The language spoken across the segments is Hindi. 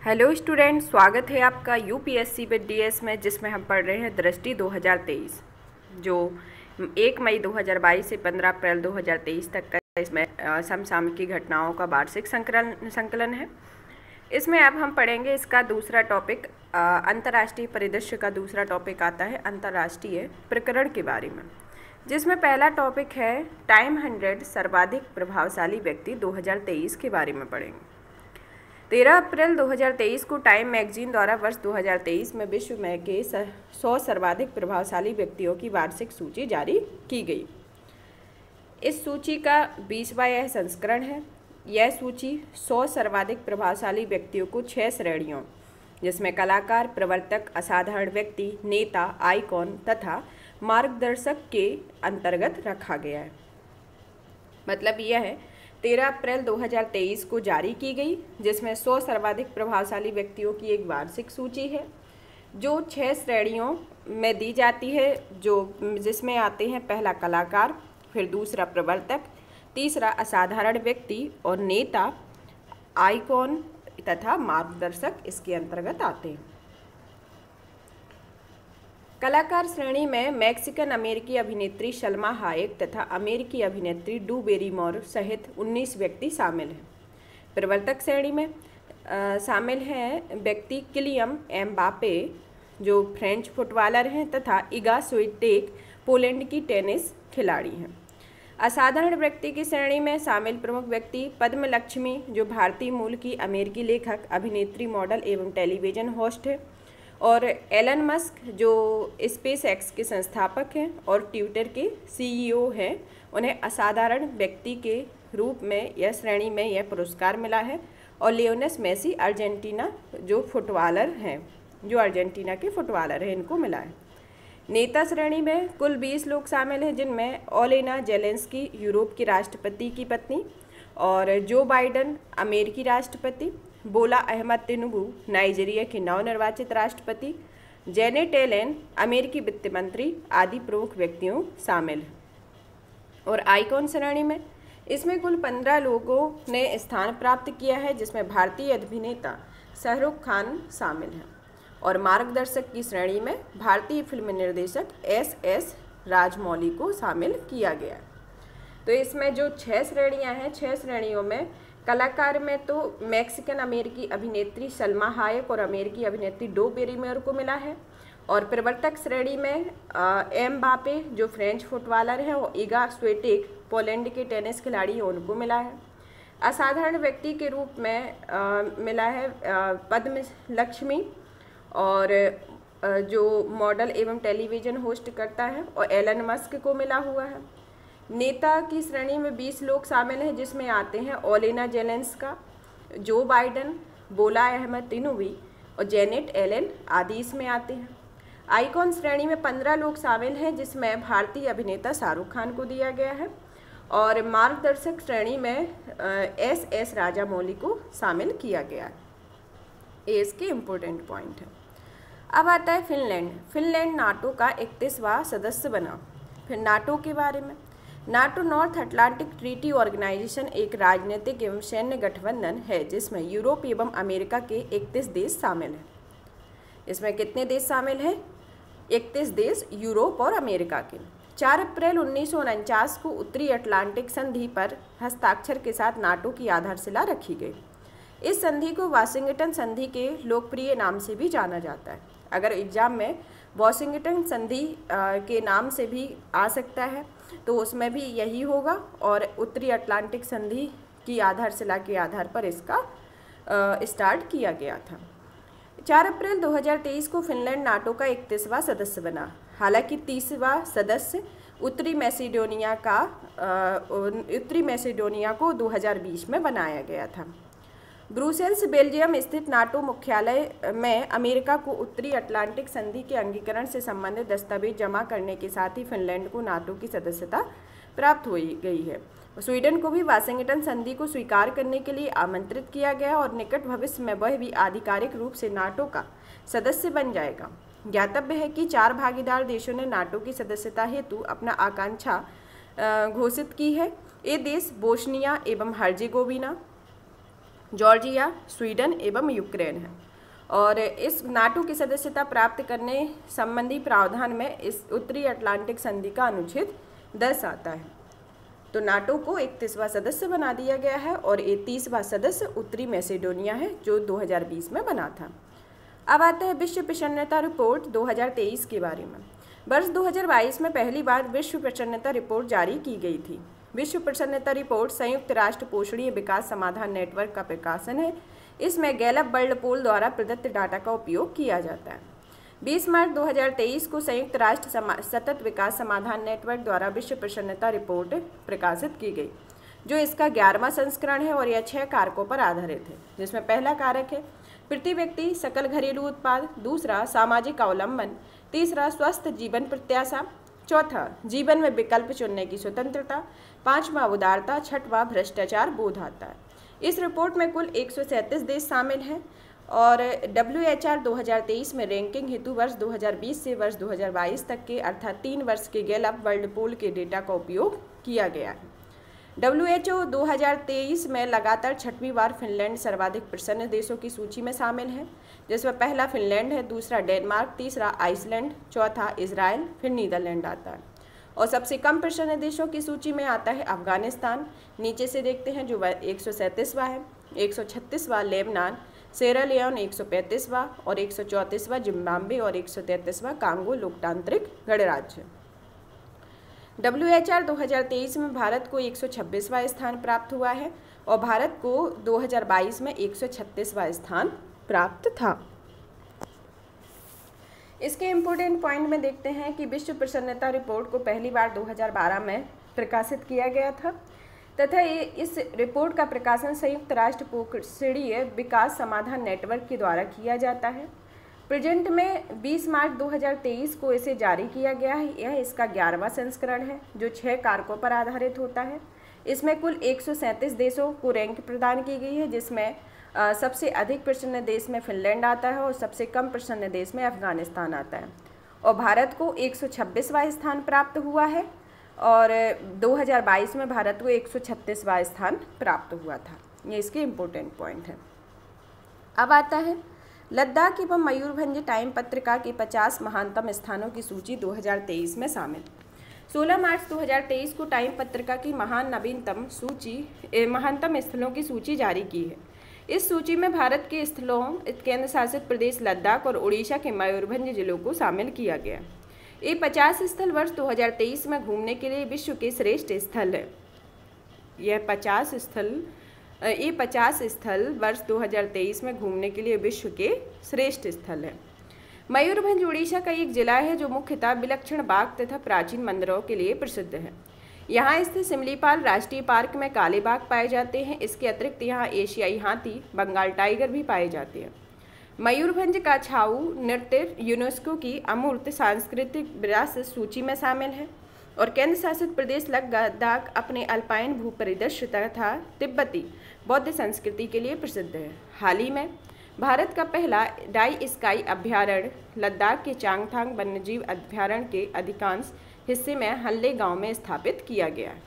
हेलो स्टूडेंट, स्वागत है आपका यूपीएससी विद डीएस में, जिसमें हम पढ़ रहे हैं दृष्टि 2023 जो 1 मई 2022 से 15 अप्रैल 2023 तक का इसमें समसामयिक घटनाओं का वार्षिक संकलन है। इसमें अब हम पढ़ेंगे इसका दूसरा टॉपिक, अंतर्राष्ट्रीय परिदृश्य का दूसरा टॉपिक आता है अंतर्राष्ट्रीय प्रकरण के बारे में, जिसमें पहला टॉपिक है टाइम 100 सर्वाधिक प्रभावशाली व्यक्ति 2023 के बारे में पढ़ेंगे। 13 अप्रैल 2023 को टाइम मैगजीन द्वारा वर्ष 2023 में विश्व में के 100 सर्वाधिक प्रभावशाली व्यक्तियों की वार्षिक सूची जारी की गई। इस सूची का 20वां यह संस्करण है। यह सूची 100 सर्वाधिक प्रभावशाली व्यक्तियों को 6 श्रेणियों, जिसमें कलाकार, प्रवर्तक, असाधारण व्यक्ति, नेता, आइकॉन तथा मार्गदर्शक के अंतर्गत रखा गया है। मतलब यह है 13 अप्रैल 2023 को जारी की गई, जिसमें 100 सर्वाधिक प्रभावशाली व्यक्तियों की एक वार्षिक सूची है जो 6 श्रेणियों में दी जाती है, जिसमें आते हैं पहला कलाकार, फिर दूसरा प्रवर्तक, तीसरा असाधारण व्यक्ति और नेता, आइकॉन तथा मार्गदर्शक इसके अंतर्गत आते हैं। कलाकार श्रेणी में मैक्सिकन अमेरिकी अभिनेत्री सलमा हायेक तथा अमेरिकी अभिनेत्री ड्रू बैरिमोर सहित 19 व्यक्ति शामिल हैं। प्रवर्तक श्रेणी में शामिल हैं व्यक्ति किलियन एम्बापे जो फ्रेंच फुटबॉलर हैं तथा इगा स्विएटेक पोलैंड की टेनिस खिलाड़ी हैं। असाधारण व्यक्ति की श्रेणी में शामिल प्रमुख व्यक्ति पद्मलक्ष्मी जो भारतीय मूल की अमेरिकी लेखक, अभिनेत्री, मॉडल एवं टेलीविज़न होस्ट है, और एलन मस्क जो स्पेस एक्स के संस्थापक हैं और ट्विटर के सीईओ हैं। उन्हें असाधारण व्यक्ति के रूप में यह श्रेणी में यह पुरस्कार मिला है। और लियोनेल मेसी अर्जेंटीना जो फुटबॉलर हैं, जो अर्जेंटीना के फुटबॉलर हैं, इनको मिला है। नेता श्रेणी में कुल 20 लोग शामिल हैं, जिनमें ओलेना जेलेंस्की यूरोप की राष्ट्रपति की पत्नी, और जो बाइडन अमेरिकी राष्ट्रपति, बोला अहमद तिनुबू नाइजीरिया के नवनिर्वाचित राष्ट्रपति, जेनेट एलेन अमेरिकी वित्त मंत्री आदि प्रमुख व्यक्तियों शामिल हैं। और आइकॉन श्रेणी में इसमें कुल 15 लोगों ने स्थान प्राप्त किया है, जिसमें भारतीय अभिनेता शाहरुख खान शामिल हैं। और मार्गदर्शक की श्रेणी में भारतीय फिल्म निर्देशक एस राजमौली को शामिल किया गया है। तो इसमें जो 6 श्रेणियां हैं, 6 श्रेणियों में कलाकार में तो मैक्सिकन अमेरिकी अभिनेत्री सलमा हायेक और अमेरिकी अभिनेत्री ड्रू बैरिमोर को मिला है। और प्रवर्तक श्रेणी में एम्बापे जो फ्रेंच फुटबॉलर हैं और इगा स्विएटेक पोलैंड के टेनिस खिलाड़ी हैं, उनको मिला है। असाधारण व्यक्ति के रूप में मिला है पद्मलक्ष्मी और जो मॉडल एवं टेलीविज़न होस्ट करता है, और एलन मस्क को मिला हुआ है। नेता की श्रेणी में 20 लोग शामिल हैं, जिसमें आते हैं ओलेना जेलेंस्का, जो बाइडन, बोला अहमद तिनुबू और जेनेट एलेन आदि इसमें आते हैं। आइकॉन श्रेणी में 15 लोग शामिल हैं, जिसमें भारतीय अभिनेता शाहरुख खान को दिया गया है। और मार्गदर्शक श्रेणी में एस राजामौली को शामिल किया गया है। ये इसके इम्पोर्टेंट पॉइंट है। अब आता है फिनलैंड। फिनलैंड नाटो का 31वां सदस्य बना। फिर नाटो के बारे में, NATO North Atlantic Treaty Organisation एक राजनीतिक एवं सैन्य गठबंधन है, जिसमें यूरोप एवं अमेरिका के 31 देश शामिल हैं। इसमें कितने देश शामिल हैं? 31 देश यूरोप और अमेरिका के। 4 अप्रैल 1949 को उत्तरी अटलांटिक संधि पर हस्ताक्षर के साथ नाटो की आधारशिला रखी गई। इस संधि को वाशिंगटन संधि के लोकप्रिय नाम से भी जाना जाता है। अगर एग्जाम में वाशिंगटन संधि के नाम से भी आ सकता है तो उसमें भी यही होगा। और उत्तरी अटलांटिक संधि की आधारशिला के आधार पर इसका स्टार्ट किया गया था। 4 अप्रैल 2023 को फिनलैंड नाटो का 31वां सदस्य बना। हालांकि 30वां सदस्य उत्तरी मैसेडोनिया को 2020 में बनाया गया था। ब्रुसेल्स बेल्जियम स्थित नाटो मुख्यालय में अमेरिका को उत्तरी अटलांटिक संधि के अंगीकरण से संबंधित दस्तावेज जमा करने के साथ ही फिनलैंड को नाटो की सदस्यता प्राप्त हो गई है। स्वीडन को भी वाशिंगटन संधि को स्वीकार करने के लिए आमंत्रित किया गया और निकट भविष्य में वह भी आधिकारिक रूप से नाटो का सदस्य बन जाएगा। ज्ञातव्य है कि 4 भागीदार देशों ने नाटो की सदस्यता हेतु अपना आकांक्षा घोषित की है। ये देश बोस्निया एवं हर्जेगोविना, जॉर्जिया, स्वीडन एवं यूक्रेन है। और इस नाटो की सदस्यता प्राप्त करने संबंधी प्रावधान में इस उत्तरी अटलांटिक संधि का अनुच्छेद 10 आता है। तो नाटो को 31वां सदस्य बना दिया गया है और 30वां सदस्य उत्तरी मैसेडोनिया है जो 2020 में बना था। अब आता है विश्व प्रसन्नता रिपोर्ट 2023 के बारे में। वर्ष 2022 में पहली बार विश्व प्रसन्नता रिपोर्ट जारी की गई थी। विश्व प्रसन्नता रिपोर्ट संयुक्त राष्ट्र पोषणीय विकास समाधान नेटवर्क का प्रकाशन है। इसमें गैलप वर्ल्ड पोल द्वारा प्रदत्त डाटा का उपयोग किया जाता है। 20 मार्च 2023 को संयुक्त राष्ट्र सतत विकास समाधान नेटवर्क द्वारा विश्व प्रसन्नता रिपोर्ट प्रकाशित की गई, जो इसका 11वां संस्करण है और यह 6 कारकों पर आधारित है, जिसमें पहला कारक है प्रति व्यक्ति सकल घरेलू उत्पाद, दूसरा सामाजिक अवलंबन, तीसरा स्वस्थ जीवन प्रत्याशा, चौथा जीवन में विकल्प चुनने की स्वतंत्रता, पांचवा उदारता, छठवां भ्रष्टाचार बोध आता है। इस रिपोर्ट में कुल 137 देश शामिल हैं और WHR 2023 में रैंकिंग हेतु वर्ष 2020 से वर्ष 2022 तक के अर्थात 3 वर्ष के गैलप वर्ल्ड पोल के डेटा का उपयोग किया गया है। WHO 2023 में लगातार 6वीं बार फिनलैंड सर्वाधिक प्रसन्न देशों की सूची में शामिल है, जिसमें पहला फिनलैंड है, दूसरा डेनमार्क, तीसरा आइसलैंड, चौथा इजराइल, फिर नीदरलैंड आता है। और सबसे कम प्रसन्न देशों की सूची में आता है अफगानिस्तान, नीचे से देखते हैं, जो 137वां है, 136वां लेबनान, सेरा लियोन 135वां और 134वां जिम्बाब्वे और 133वां कांगो लोकतांत्रिक गणराज्य। WHR 2023 में भारत को 126वां स्थान प्राप्त हुआ है और भारत को 2022 में 136वां स्थान प्राप्त था। इसके इम्पोर्टेंट पॉइंट में देखते हैं कि विश्व प्रसन्नता रिपोर्ट को पहली बार 2012 में प्रकाशित किया गया था तथा इस रिपोर्ट का प्रकाशन संयुक्त राष्ट्र पोषणीय विकास समाधान नेटवर्क के द्वारा किया जाता है। प्रेजेंट में 20 मार्च 2023 को इसे जारी किया गया है। यह इसका 11वां संस्करण है जो 6 कारकों पर आधारित होता है। इसमें कुल 137 देशों को रैंक प्रदान की गई है, जिसमें सबसे अधिक प्रसन्न देश में फिनलैंड आता है और सबसे कम प्रसन्न देश में अफगानिस्तान आता है। और भारत को 126वां स्थान प्राप्त हुआ है और 2022 में भारत को 136वां स्थान प्राप्त हुआ था। ये इसके इम्पोर्टेंट पॉइंट है। अब आता है लद्दाख एवं मयूरभंज टाइम पत्रिका की 50 महानतम स्थानों की सूची 2023 में शामिल। 16 मार्च 2023 को टाइम पत्रिका की महानतम स्थलों की सूची जारी की है। इस सूची में भारत के स्थलों, केंद्र शासित प्रदेश लद्दाख और उड़ीसा के मयूरभंज जिलों को शामिल किया गया। ये 50 स्थल वर्ष 2023 में घूमने के लिए विश्व के श्रेष्ठ स्थल है। ये 50 स्थल वर्ष 2023 में घूमने के लिए विश्व के श्रेष्ठ स्थल है। मयूरभंज उड़ीसा का एक जिला है जो मुख्यतः विलक्षण बाग तथा प्राचीन मंदिरों के लिए प्रसिद्ध है। यहाँ स्थित सिमलीपाल राष्ट्रीय पार्क में काले बाघ पाए जाते हैं। इसके अतिरिक्त यहाँ एशियाई हाथी, बंगाल टाइगर भी पाए जाते हैं। मयूरभंज का छाऊ नृत्य यूनेस्को की अमूर्त सांस्कृतिक विरासत सूची में शामिल है और केंद्र शासित प्रदेश लद्दाख अपने अल्पाइन भूपरिदृश्य तथा तिब्बती बौद्ध संस्कृति के लिए प्रसिद्ध है। हाल ही में भारत का पहला डाई स्काई अभ्यारण्य लद्दाख के चांगथांग वन्यजीव अभ्यारण्य के अधिकांश हिस्से में हल्ले गांव में स्थापित किया गया है।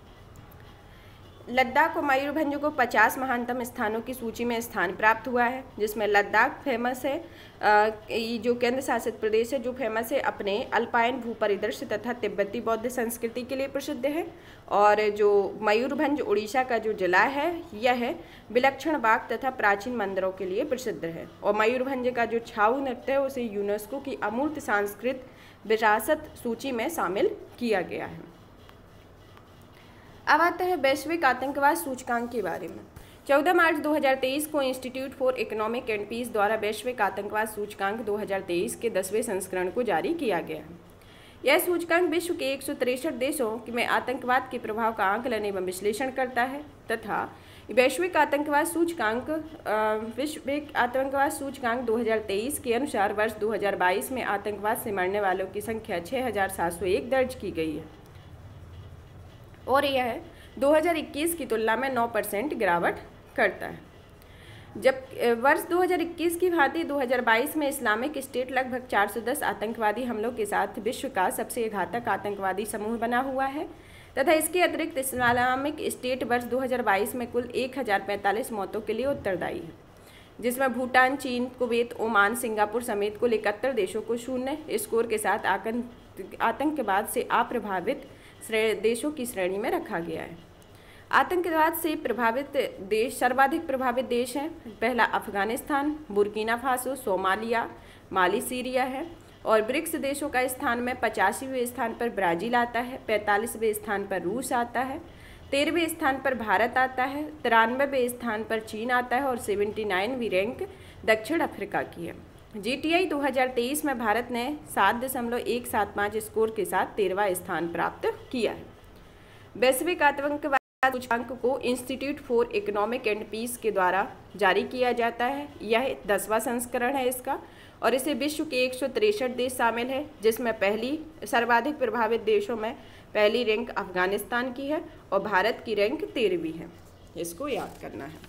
लद्दाख और मयूरभंज को 50 महानतम स्थानों की सूची में स्थान प्राप्त हुआ है, जिसमें लद्दाख फेमस है, जो केंद्र शासित प्रदेश है, जो फेमस है अपने अल्पाइन भूपरिदृश्य तथा तिब्बती बौद्ध संस्कृति के लिए प्रसिद्ध है। और जो मयूरभंज उड़ीसा का जो जिला है, यह विलक्षण बाग तथा प्राचीन मंदिरों के लिए प्रसिद्ध है। और मयूरभंज का जो छाऊ नृत्य है उसे यूनेस्को की अमूर्त सांस्कृतिक विरासत सूची में शामिल किया गया है। अब आता है वैश्विक आतंकवाद सूचकांक के बारे में। 14 मार्च 2023 को Institute for Economic and Peace द्वारा वैश्विक आतंकवाद सूचकांक 2023 के 10वें संस्करण को जारी किया गया है। यह सूचकांक विश्व के 163 देशों में आतंकवाद के प्रभाव का आकलन एवं विश्लेषण करता है तथा वैश्विक आतंकवाद सूचकांक 2023 के अनुसार वर्ष 2022 में आतंकवाद से मरने वालों की संख्या 6701 दर्ज की गई है और यह 2021 की तुलना में 9% गिरावट करता है। जब वर्ष 2021 की भांति 2022 में इस्लामिक स्टेट लगभग 410 आतंकवादी हमलों के साथ विश्व का सबसे घातक आतंकवादी समूह बना हुआ है। तथा इसके अतिरिक्त इस्लामिक स्टेट वर्ष 2022 में कुल 1045 मौतों के लिए उत्तरदायी है, जिसमें भूटान, चीन, कुवैत, ओमान, सिंगापुर समेत कुल 71 देशों को 0 स्कोर के साथ आतंकवाद से अप्रभावित देशों की श्रेणी में रखा गया है। आतंकवाद से प्रभावित देश सर्वाधिक प्रभावित देश हैं। पहला Afghanistan, Burkina Faso, Somalia, Mali, Syria है। और ब्रिक्स देशों का स्थान में 85वें स्थान पर ब्राज़ील आता है, 45वें स्थान पर रूस आता है, 13वें स्थान पर भारत आता है, 93वें स्थान पर चीन आता है और 79वीं रैंक दक्षिण अफ्रीका की है। GTI 2023 में भारत ने 7.175 स्कोर के साथ 13वां स्थान प्राप्त किया है। वैश्विक आतंकवाद सूचकांक को Institute for Economic and Peace के द्वारा जारी किया जाता है। यह 10वां संस्करण है इसका, और इसे विश्व के 163 देश शामिल है, जिसमें पहली सर्वाधिक प्रभावित देशों में पहली रैंक अफगानिस्तान की है और भारत की रैंक 13वीं है। इसको याद करना है।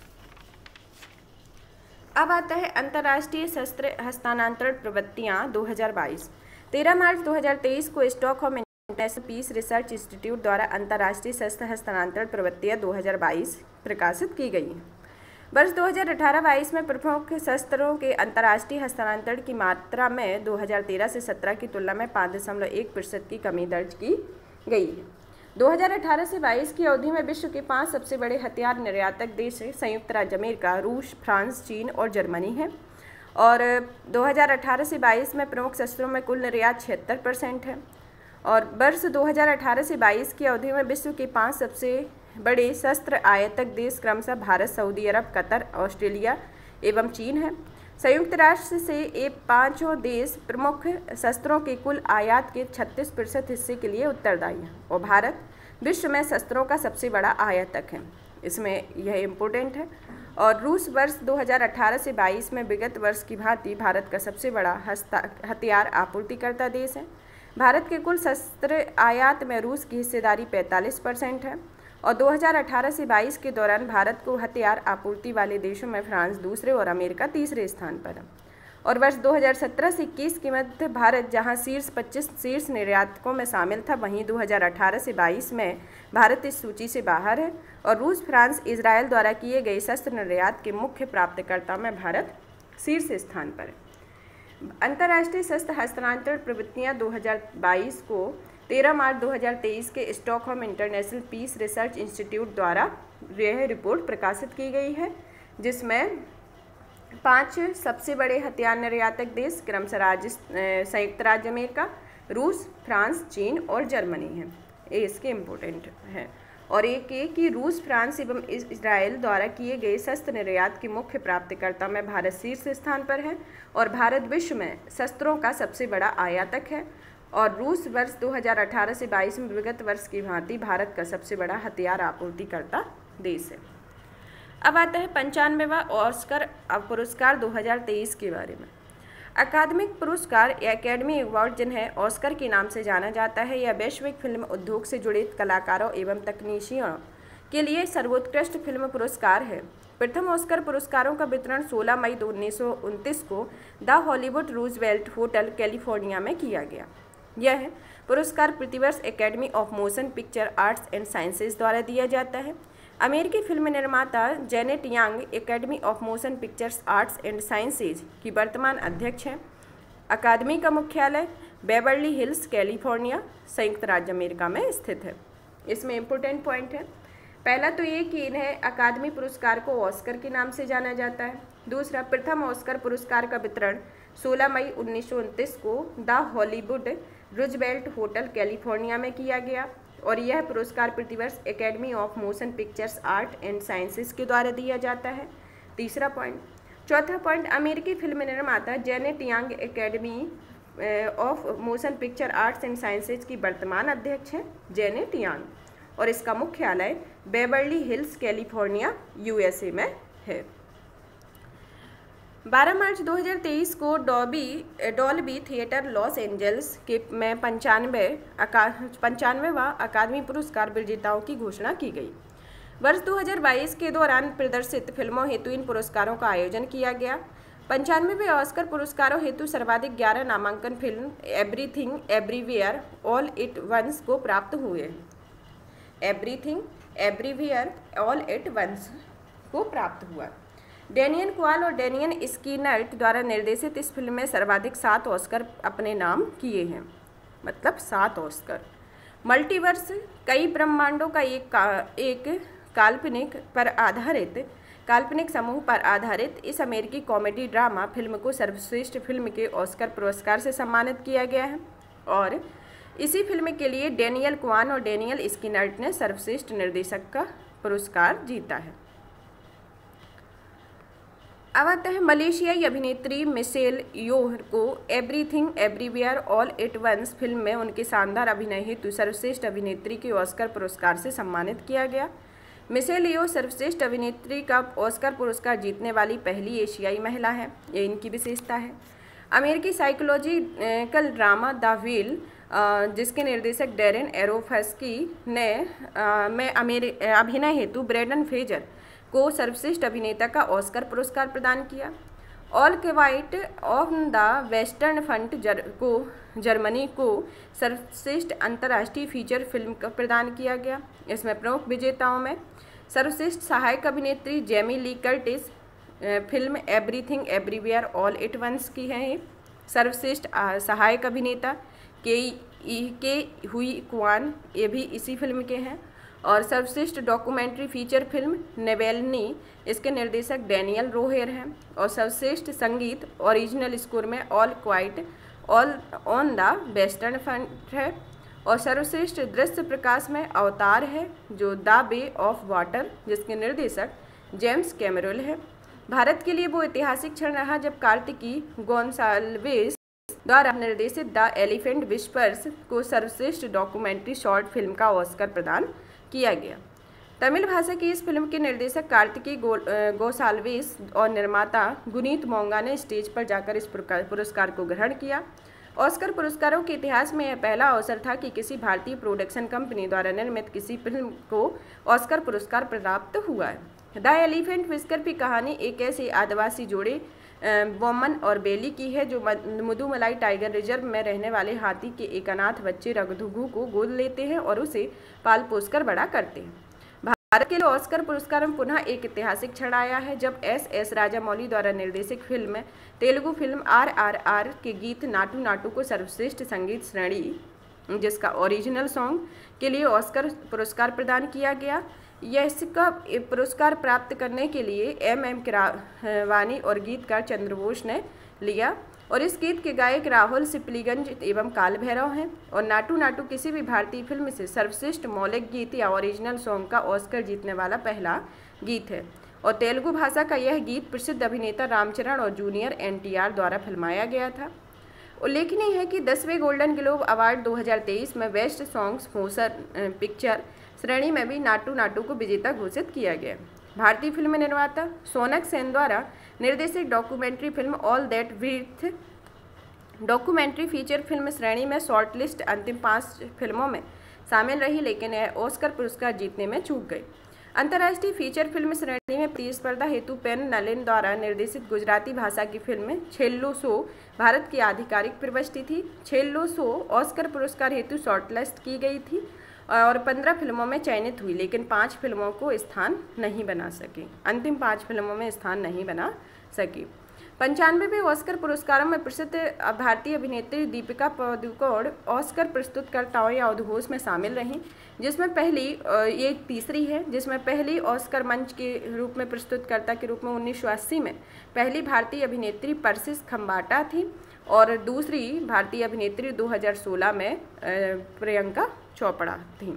अब आता है अंतर्राष्ट्रीय शस्त्र हस्तांतरण प्रवृत्तियाँ 2022। 13 मार्च 2023 को Stockholm International Peace Research Institute द्वारा अंतर्राष्ट्रीय शस्त्र हस्तांतरण प्रवृत्तियाँ 2022 प्रकाशित की गई हैं। वर्ष 2018-22 में प्रमुख शस्त्रों के अंतर्राष्ट्रीय हस्तांतरण की मात्रा में 2013 से 17 की तुलना में 5.1% की कमी दर्ज की गई है। 2018 से 22 की अवधि में विश्व के 5 सबसे बड़े हथियार निर्यातक देश संयुक्त राज्य अमेरिका, रूस, फ्रांस, चीन और जर्मनी है। और 2018 से 22 में प्रमुख शस्त्रों में कुल निर्यात 76% है। और वर्ष 2018 से 22 की अवधि में विश्व के 5 सबसे बड़े शस्त्र आयातक देश क्रमशः Bharat, Saudi Arabia, Qatar, Australia एवं चीन है। संयुक्त राष्ट्र से ये 5 देश प्रमुख शस्त्रों के कुल आयात के 36% हिस्से के लिए उत्तरदायी हैं और भारत विश्व में शस्त्रों का सबसे बड़ा आयातक है। इसमें यह इम्पोर्टेंट है। और रूस वर्ष 2018 से 22 में विगत वर्ष की भांति भारत का सबसे बड़ा हथियार आपूर्तिकर्ता देश है। भारत के कुल शस्त्र आयात में रूस की हिस्सेदारी 45% है। और 2018 से 22 के दौरान भारत को हथियार आपूर्ति वाले देशों में फ्रांस दूसरे और अमेरिका तीसरे स्थान पर है। और वर्ष 2017 से 21 के मध्य भारत जहां शीर्ष 25 शीर्ष निर्यातकों में शामिल था, वहीं 2018 से 22 में भारत इस सूची से बाहर है। और रूस, फ्रांस, इजराइल द्वारा किए गए शस्त्र निर्यात के मुख्य प्राप्तकर्ता में भारत शीर्ष स्थान पर है। अंतर्राष्ट्रीय शस्त्र हस्तांतरण प्रवृत्तियाँ 2022 को 13 मार्च 2023 के Stockholm International Peace Research Institute द्वारा यह रिपोर्ट प्रकाशित की गई है, जिसमें 5 सबसे बड़े हथियार निर्यातक देश क्रमशः संयुक्त राज्य अमेरिका, रूस, फ्रांस, चीन और जर्मनी हैं। ये इसके इम्पोर्टेंट हैं। और एक ये कि रूस, फ्रांस एवं इजराइल द्वारा किए गए शस्त्र निर्यात के मुख्य प्राप्तकर्ता में भारत शीर्ष स्थान पर है और भारत विश्व में शस्त्रों का सबसे बड़ा आयातक है। और रूस वर्ष 2018 से 22 में विगत वर्ष की भांति भारत का सबसे बड़ा हथियार आपूर्तिकर्ता देश है। अब आता है 95वां ऑस्कर पुरस्कार 2023 के बारे में। अकादमिक पुरस्कार या एकेडमी अवार्ड जिन्हें ऑस्कर के नाम से जाना जाता है, यह वैश्विक फिल्म उद्योग से जुड़े कलाकारों एवं तकनीशियों के लिए सर्वोत्कृष्ट फिल्म पुरस्कार है। प्रथम ऑस्कर पुरस्कारों का वितरण 16 मई 1929 को the Hollywood Roosevelt Hotel, California में किया गया। यह पुरस्कार प्रतिवर्ष Academy of Motion Picture Arts and Sciences द्वारा दिया जाता है। अमेरिकी फिल्म निर्माता Janet Young Academy of Motion Pictures Arts and Sciences की वर्तमान अध्यक्ष हैं। अकादमी का मुख्यालय बेवर्ली हिल्स, कैलिफोर्निया, संयुक्त राज्य अमेरिका में स्थित है। इसमें इम्पोर्टेंट पॉइंट है, पहला तो ये कि इन्हें अकादमी पुरस्कार को ऑस्कर के नाम से जाना जाता है। दूसरा, प्रथम ऑस्कर पुरस्कार का वितरण 16 मई 1929 को the Hollywood Roosevelt Hotel, California में किया गया और यह पुरस्कार प्रतिवर्ष Academy of Motion Pictures Art and Sciences के द्वारा दिया जाता है। तीसरा पॉइंट। चौथा पॉइंट, अमेरिकी फिल्म निर्माता Janet Young Academy of Motion Picture Arts and Sciences की वर्तमान अध्यक्ष हैं जेनेट यंग और इसका मुख्यालय बेवर्ली हिल्स, कैलिफोर्निया, USA में है। 12 मार्च 2023 को डॉल्बी थिएटर लॉस एंजल्स के में 95वां अकादमी पुरस्कार विजेताओं की घोषणा की गई। वर्ष 2022 के दौरान प्रदर्शित फिल्मों हेतु इन पुरस्कारों का आयोजन किया गया। 95वें ऑस्कर पुरस्कारों हेतु सर्वाधिक 11 नामांकन film Everything Everywhere All at Once को प्राप्त हुए। Everything Everywhere All at Once को प्राप्त हुआ। डैनियल क्वाल और डैनियल स्कीनर्ट द्वारा निर्देशित इस फिल्म में सर्वाधिक 7 ऑस्कर अपने नाम किए हैं, मतलब 7 ऑस्कर। मल्टीवर्स कई ब्रह्मांडों का एक काल्पनिक समूह पर आधारित इस अमेरिकी कॉमेडी ड्रामा फिल्म को सर्वश्रेष्ठ फिल्म के ऑस्कर पुरस्कार से सम्मानित किया गया है और इसी फिल्म के लिए डैनियल क्वान और डैनियल स्कीनर्ट ने सर्वश्रेष्ठ निर्देशक का पुरस्कार जीता है। अब आता है मलेशियाई अभिनेत्री मिशेल योह को Everything Everywhere All at Once film में उनके शानदार अभिनय हेतु सर्वश्रेष्ठ अभिनेत्री के ऑस्कर पुरस्कार से सम्मानित किया गया। मिशेल योह सर्वश्रेष्ठ अभिनेत्री का ऑस्कर पुरस्कार जीतने वाली पहली एशियाई महिला है, ये इनकी विशेषता है। अमेरिकी साइकोलॉजिकल ड्रामा द व्हील जिसके निर्देशक डैरेन एरोफस्की ने अभिनय हेतु ब्रेंडन फ्रेजर को सर्वश्रेष्ठ अभिनेता का ऑस्कर पुरस्कार प्रदान किया। All Quiet on the Western Front को जर्मनी को सर्वश्रेष्ठ अंतर्राष्ट्रीय फीचर फिल्म का प्रदान किया गया। इसमें प्रमुख विजेताओं में सर्वश्रेष्ठ सहायक अभिनेत्री Jamie Lee Curtis film Everything Everywhere All at Once की है। सर्वश्रेष्ठ सहायक अभिनेता के हुई क्वान, ये भी इसी फिल्म के हैं। और सर्वश्रेष्ठ डॉक्यूमेंट्री फीचर फिल्म नेवेलनी, इसके निर्देशक डैनियल रोहेर हैं। और सर्वश्रेष्ठ संगीत ओरिजिनल स्कोर में All Quiet All on the Western Front है। और सर्वश्रेष्ठ दृश्य प्रकाश में अवतार है जो द वे ऑफ वाटर, जिसके निर्देशक जेम्स कैमरोल है। भारत के लिए वो ऐतिहासिक क्षण रहा जब कार्तिकी गोंसाल्विस द्वारा निर्देशित द एलिफेंट विस्पर्स को सर्वश्रेष्ठ डॉक्यूमेंट्री शॉर्ट फिल्म का ऑस्कर प्रदान किया गया। तमिल भाषा की इस फिल्म के निर्देशक कार्तिकी गोसाल्विस और निर्माता गुनीत मोंगा ने स्टेज पर जाकर इस पुरस्कार को ग्रहण किया। ऑस्कर पुरस्कारों के इतिहास में यह पहला अवसर था कि किसी भारतीय प्रोडक्शन कंपनी द्वारा निर्मित किसी फिल्म को ऑस्कर पुरस्कार प्राप्त हुआ है। द एलिफेंट विस्कर की कहानी एक ऐसे आदिवासी जोड़े बोमन और बेली की है जो मुदुमलाई टाइगर रिजर्व में रहने वाले हाथी के एक अनाथ बच्चे रघुघु को गोद लेते हैं और उसे पाल पोस कर बड़ा करते हैं। भारत के लिए ऑस्कर पुरस्कार में पुनः एक ऐतिहासिक क्षण आया है जब एस राजामौली द्वारा निर्देशित फिल्म तेलुगु फिल्म RRR के गीत नाटू नाटू को सर्वश्रेष्ठ संगीत श्रेणी जिसका ओरिजिनल सॉन्ग के लिए ऑस्कर पुरस्कार प्रदान किया गया। इसका पुरस्कार प्राप्त करने के लिए M किरावानी और गीतकार चंद्रबोस ने लिया और इस गीत के गायक राहुल सिपलीगंज एवं काल भैरव हैं। और नाटू नाटू किसी भी भारतीय फिल्म से सर्वश्रेष्ठ मौलिक गीत या ओरिजिनल सॉन्ग का ऑस्कर जीतने वाला पहला गीत है। और तेलुगु भाषा का यह गीत प्रसिद्ध अभिनेता रामचरण और जूनियर NTR द्वारा फिल्माया गया था। उल्लेखनीय है कि 10वें गोल्डन ग्लोब अवार्ड 2023 में बेस्ट सॉन्ग्स मोशन पिक्चर श्रेणी में भी नाटू नाटू को विजेता घोषित किया गया। भारतीय फिल्म निर्माता सोनक सेन द्वारा निर्देशित documentary film All That Breathe documentary feature film श्रेणी में शॉर्टलिस्ट अंतिम 5 फिल्मों में शामिल रही, लेकिन यह ऑस्कर पुरस्कार जीतने में चूक गई। अंतर्राष्ट्रीय फीचर फिल्म श्रेणी में प्रतिस्पर्धा हेतु पेन नलिन द्वारा निर्देशित गुजराती भाषा की फिल्म छेल्लो शो भारत की आधिकारिक प्रविष्टि थी। छेल्लो शो ऑस्कर पुरस्कार हेतु शॉर्टलिस्ट की गई थी और 15 फिल्मों में चयनित हुई, लेकिन 5 फिल्मों को स्थान नहीं बना सकी। अंतिम 5 फिल्मों में स्थान नहीं बना सकी। 95वें ऑस्कर पुरस्कारों में प्रसिद्ध भारतीय अभिनेत्री दीपिका पादुकोण ऑस्कर प्रस्तुतकर्ताओं या उद्घोष में शामिल रहीं, जिसमें पहली ये तीसरी है, जिसमें पहली ऑस्कर मंच के रूप में प्रस्तुतकर्ता के रूप में 1980 में पहली भारतीय अभिनेत्री परसिस खम्बाटा थी और दूसरी भारतीय अभिनेत्री 2016 में प्रियंका चोपड़ा थी।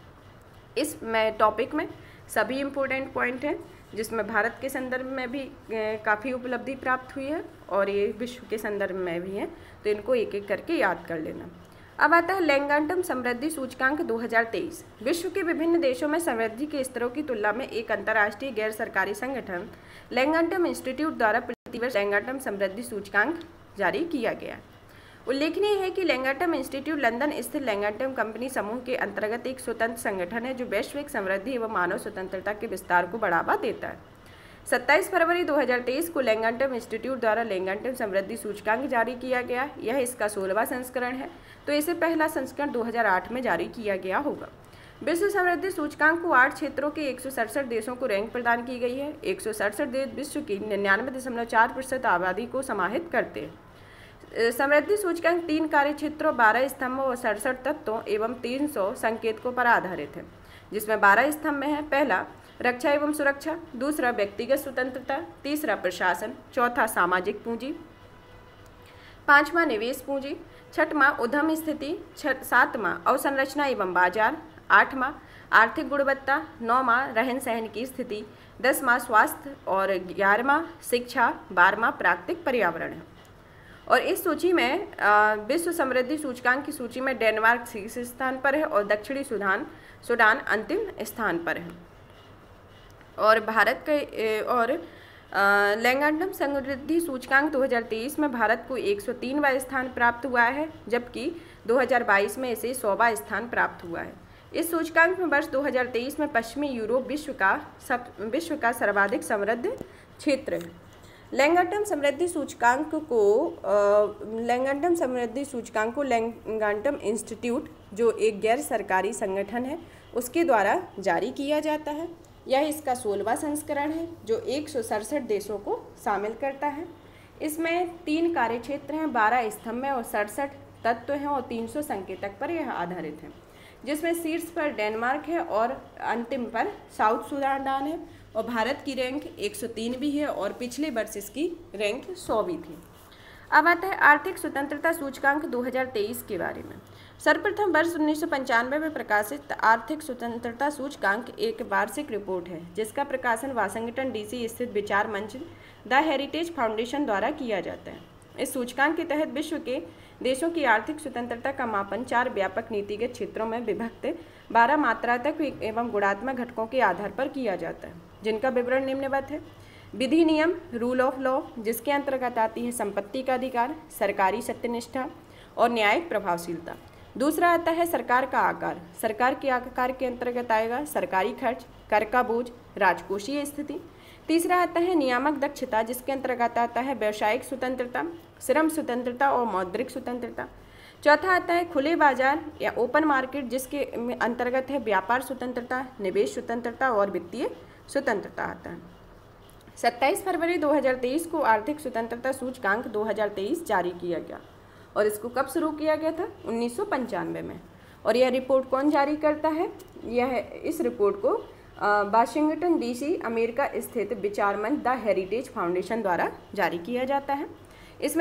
इस टॉपिक में सभी इम्पोर्टेंट पॉइंट हैं जिसमें भारत के संदर्भ में भी काफ़ी उपलब्धि प्राप्त हुई है और ये विश्व के संदर्भ में भी हैं, तो इनको एक एक करके याद कर लेना। अब आता है लैंगटम समृद्धि सूचकांक 2023। विश्व के विभिन्न देशों में समृद्धि के स्तरों की तुलना में एक अंतर्राष्ट्रीय गैर सरकारी संगठन लैंगटम इंस्टीट्यूट द्वारा प्रतिवर्ष लैंगटम समृद्धि सूचकांक जारी किया गया। उल्लेखनीय है कि लैंगटम इंस्टीट्यूट लंदन स्थित लैंगटम कंपनी समूह के अंतर्गत एक स्वतंत्र संगठन है जो वैश्विक समृद्धि एवं मानव स्वतंत्रता के विस्तार को बढ़ावा देता है। 27 फरवरी 2023 को लैंगटम इंस्टीट्यूट द्वारा लैंगटम समृद्धि सूचकांक जारी किया गया। यह इसका 16वां संस्करण है, तो इसे पहला संस्करण 2008 में जारी किया गया होगा। विश्व समृद्धि सूचकांक को 8 क्षेत्रों के 167 देशों को रैंक प्रदान की गई है। 167 देश विश्व की 99.4% आबादी को समाहित करते हैं। समृद्धि सूचकांक 3 कार्य क्षेत्रों, 12 स्तंभों और 67 तत्वों एवं 300 संकेतकों पर आधारित है, जिसमें 12 स्तंभ हैं। पहला, रक्षा एवं सुरक्षा। दूसरा, व्यक्तिगत स्वतंत्रता। तीसरा, प्रशासन। चौथा, सामाजिक पूंजी। पांचवा, निवेश पूंजी। छठवां, उद्यम स्थिति। सातवां, अवसंरचना एवं बाजार। आठवां, आर्थिक गुणवत्ता। नौवां, रहन सहन की स्थिति। 10वां, स्वास्थ्य। और 11वां, शिक्षा। 12वां, प्राकृतिक पर्यावरण है। और इस सूची में विश्व समृद्धि सूचकांक की सूची में डेनमार्क शीर्ष स्थान पर है और दक्षिणी सूडान अंतिम स्थान पर है। और भारत के और लैंगडम समृद्धि सूचकांक 2023 में भारत को 103वां स्थान प्राप्त हुआ है, जबकि 2022 में इसे 100वां स्थान प्राप्त हुआ है। इस सूचकांक में वर्ष 2023 में पश्चिमी यूरोप विश्व का सर्वाधिक समृद्ध क्षेत्र है। लैंगडम समृद्धि सूचकांक को लैंगडम इंस्टीट्यूट, जो एक गैर सरकारी संगठन है, उसके द्वारा जारी किया जाता है। यह इसका 16वां संस्करण है, जो 167 देशों को शामिल करता है। इसमें 3 कार्य क्षेत्र हैं, 12 स्तंभ हैं और 67 तत्व हैं और 300 संकेतक पर यह आधारित है, जिसमें शीर्ष पर डेनमार्क है और अंतिम पर साउथ सूडान है। और भारत की रैंक 103 भी है और पिछले वर्ष इसकी रैंक 100वीं थी। अब आता है आर्थिक स्वतंत्रता सूचकांक 2023 के बारे में। सर्वप्रथम वर्ष 1995 में प्रकाशित आर्थिक स्वतंत्रता सूचकांक एक वार्षिक रिपोर्ट है, जिसका प्रकाशन वाशिंगटन डीसी स्थित विचार मंच द हेरिटेज फाउंडेशन द्वारा किया जाता है। इस सूचकांक के तहत विश्व के देशों की आर्थिक स्वतंत्रता का मापन 4 व्यापक नीतिगत क्षेत्रों में विभक्त 12 मात्रात्मक एवं गुणात्मक घटकों के आधार पर किया जाता है, जिनका विवरण निम्नवत है। विधि नियम, रूल ऑफ लॉ, जिसके अंतर्गत आती है संपत्ति का अधिकार, सरकारी सत्यनिष्ठा और न्यायिक प्रभावशीलता। दूसरा आता है सरकार का आकार। सरकार के आकार के अंतर्गत आएगा सरकारी खर्च, कर का बोझ, राजकोषीय स्थिति। तीसरा आता है नियामक दक्षता, जिसके अंतर्गत आता है व्यावसायिक स्वतंत्रता, श्रम स्वतंत्रता और मौद्रिक स्वतंत्रता। चौथा आता है खुले बाजार या ओपन मार्केट, जिसके अंतर्गत है व्यापार स्वतंत्रता, निवेश स्वतंत्रता और वित्तीय स्वतंत्रता आता है। 27 फरवरी 2023 को आर्थिक स्वतंत्रता सूचकांक 2023 जारी किया गया और इसको कब शुरू किया गया था? 1995 में। और यह रिपोर्ट कौन जारी करता है? इस रिपोर्ट को वाशिंगटन डीसी अमेरिका स्थित विचार मंच द हेरिटेज फाउंडेशन द्वारा जारी किया जाता है। इसमें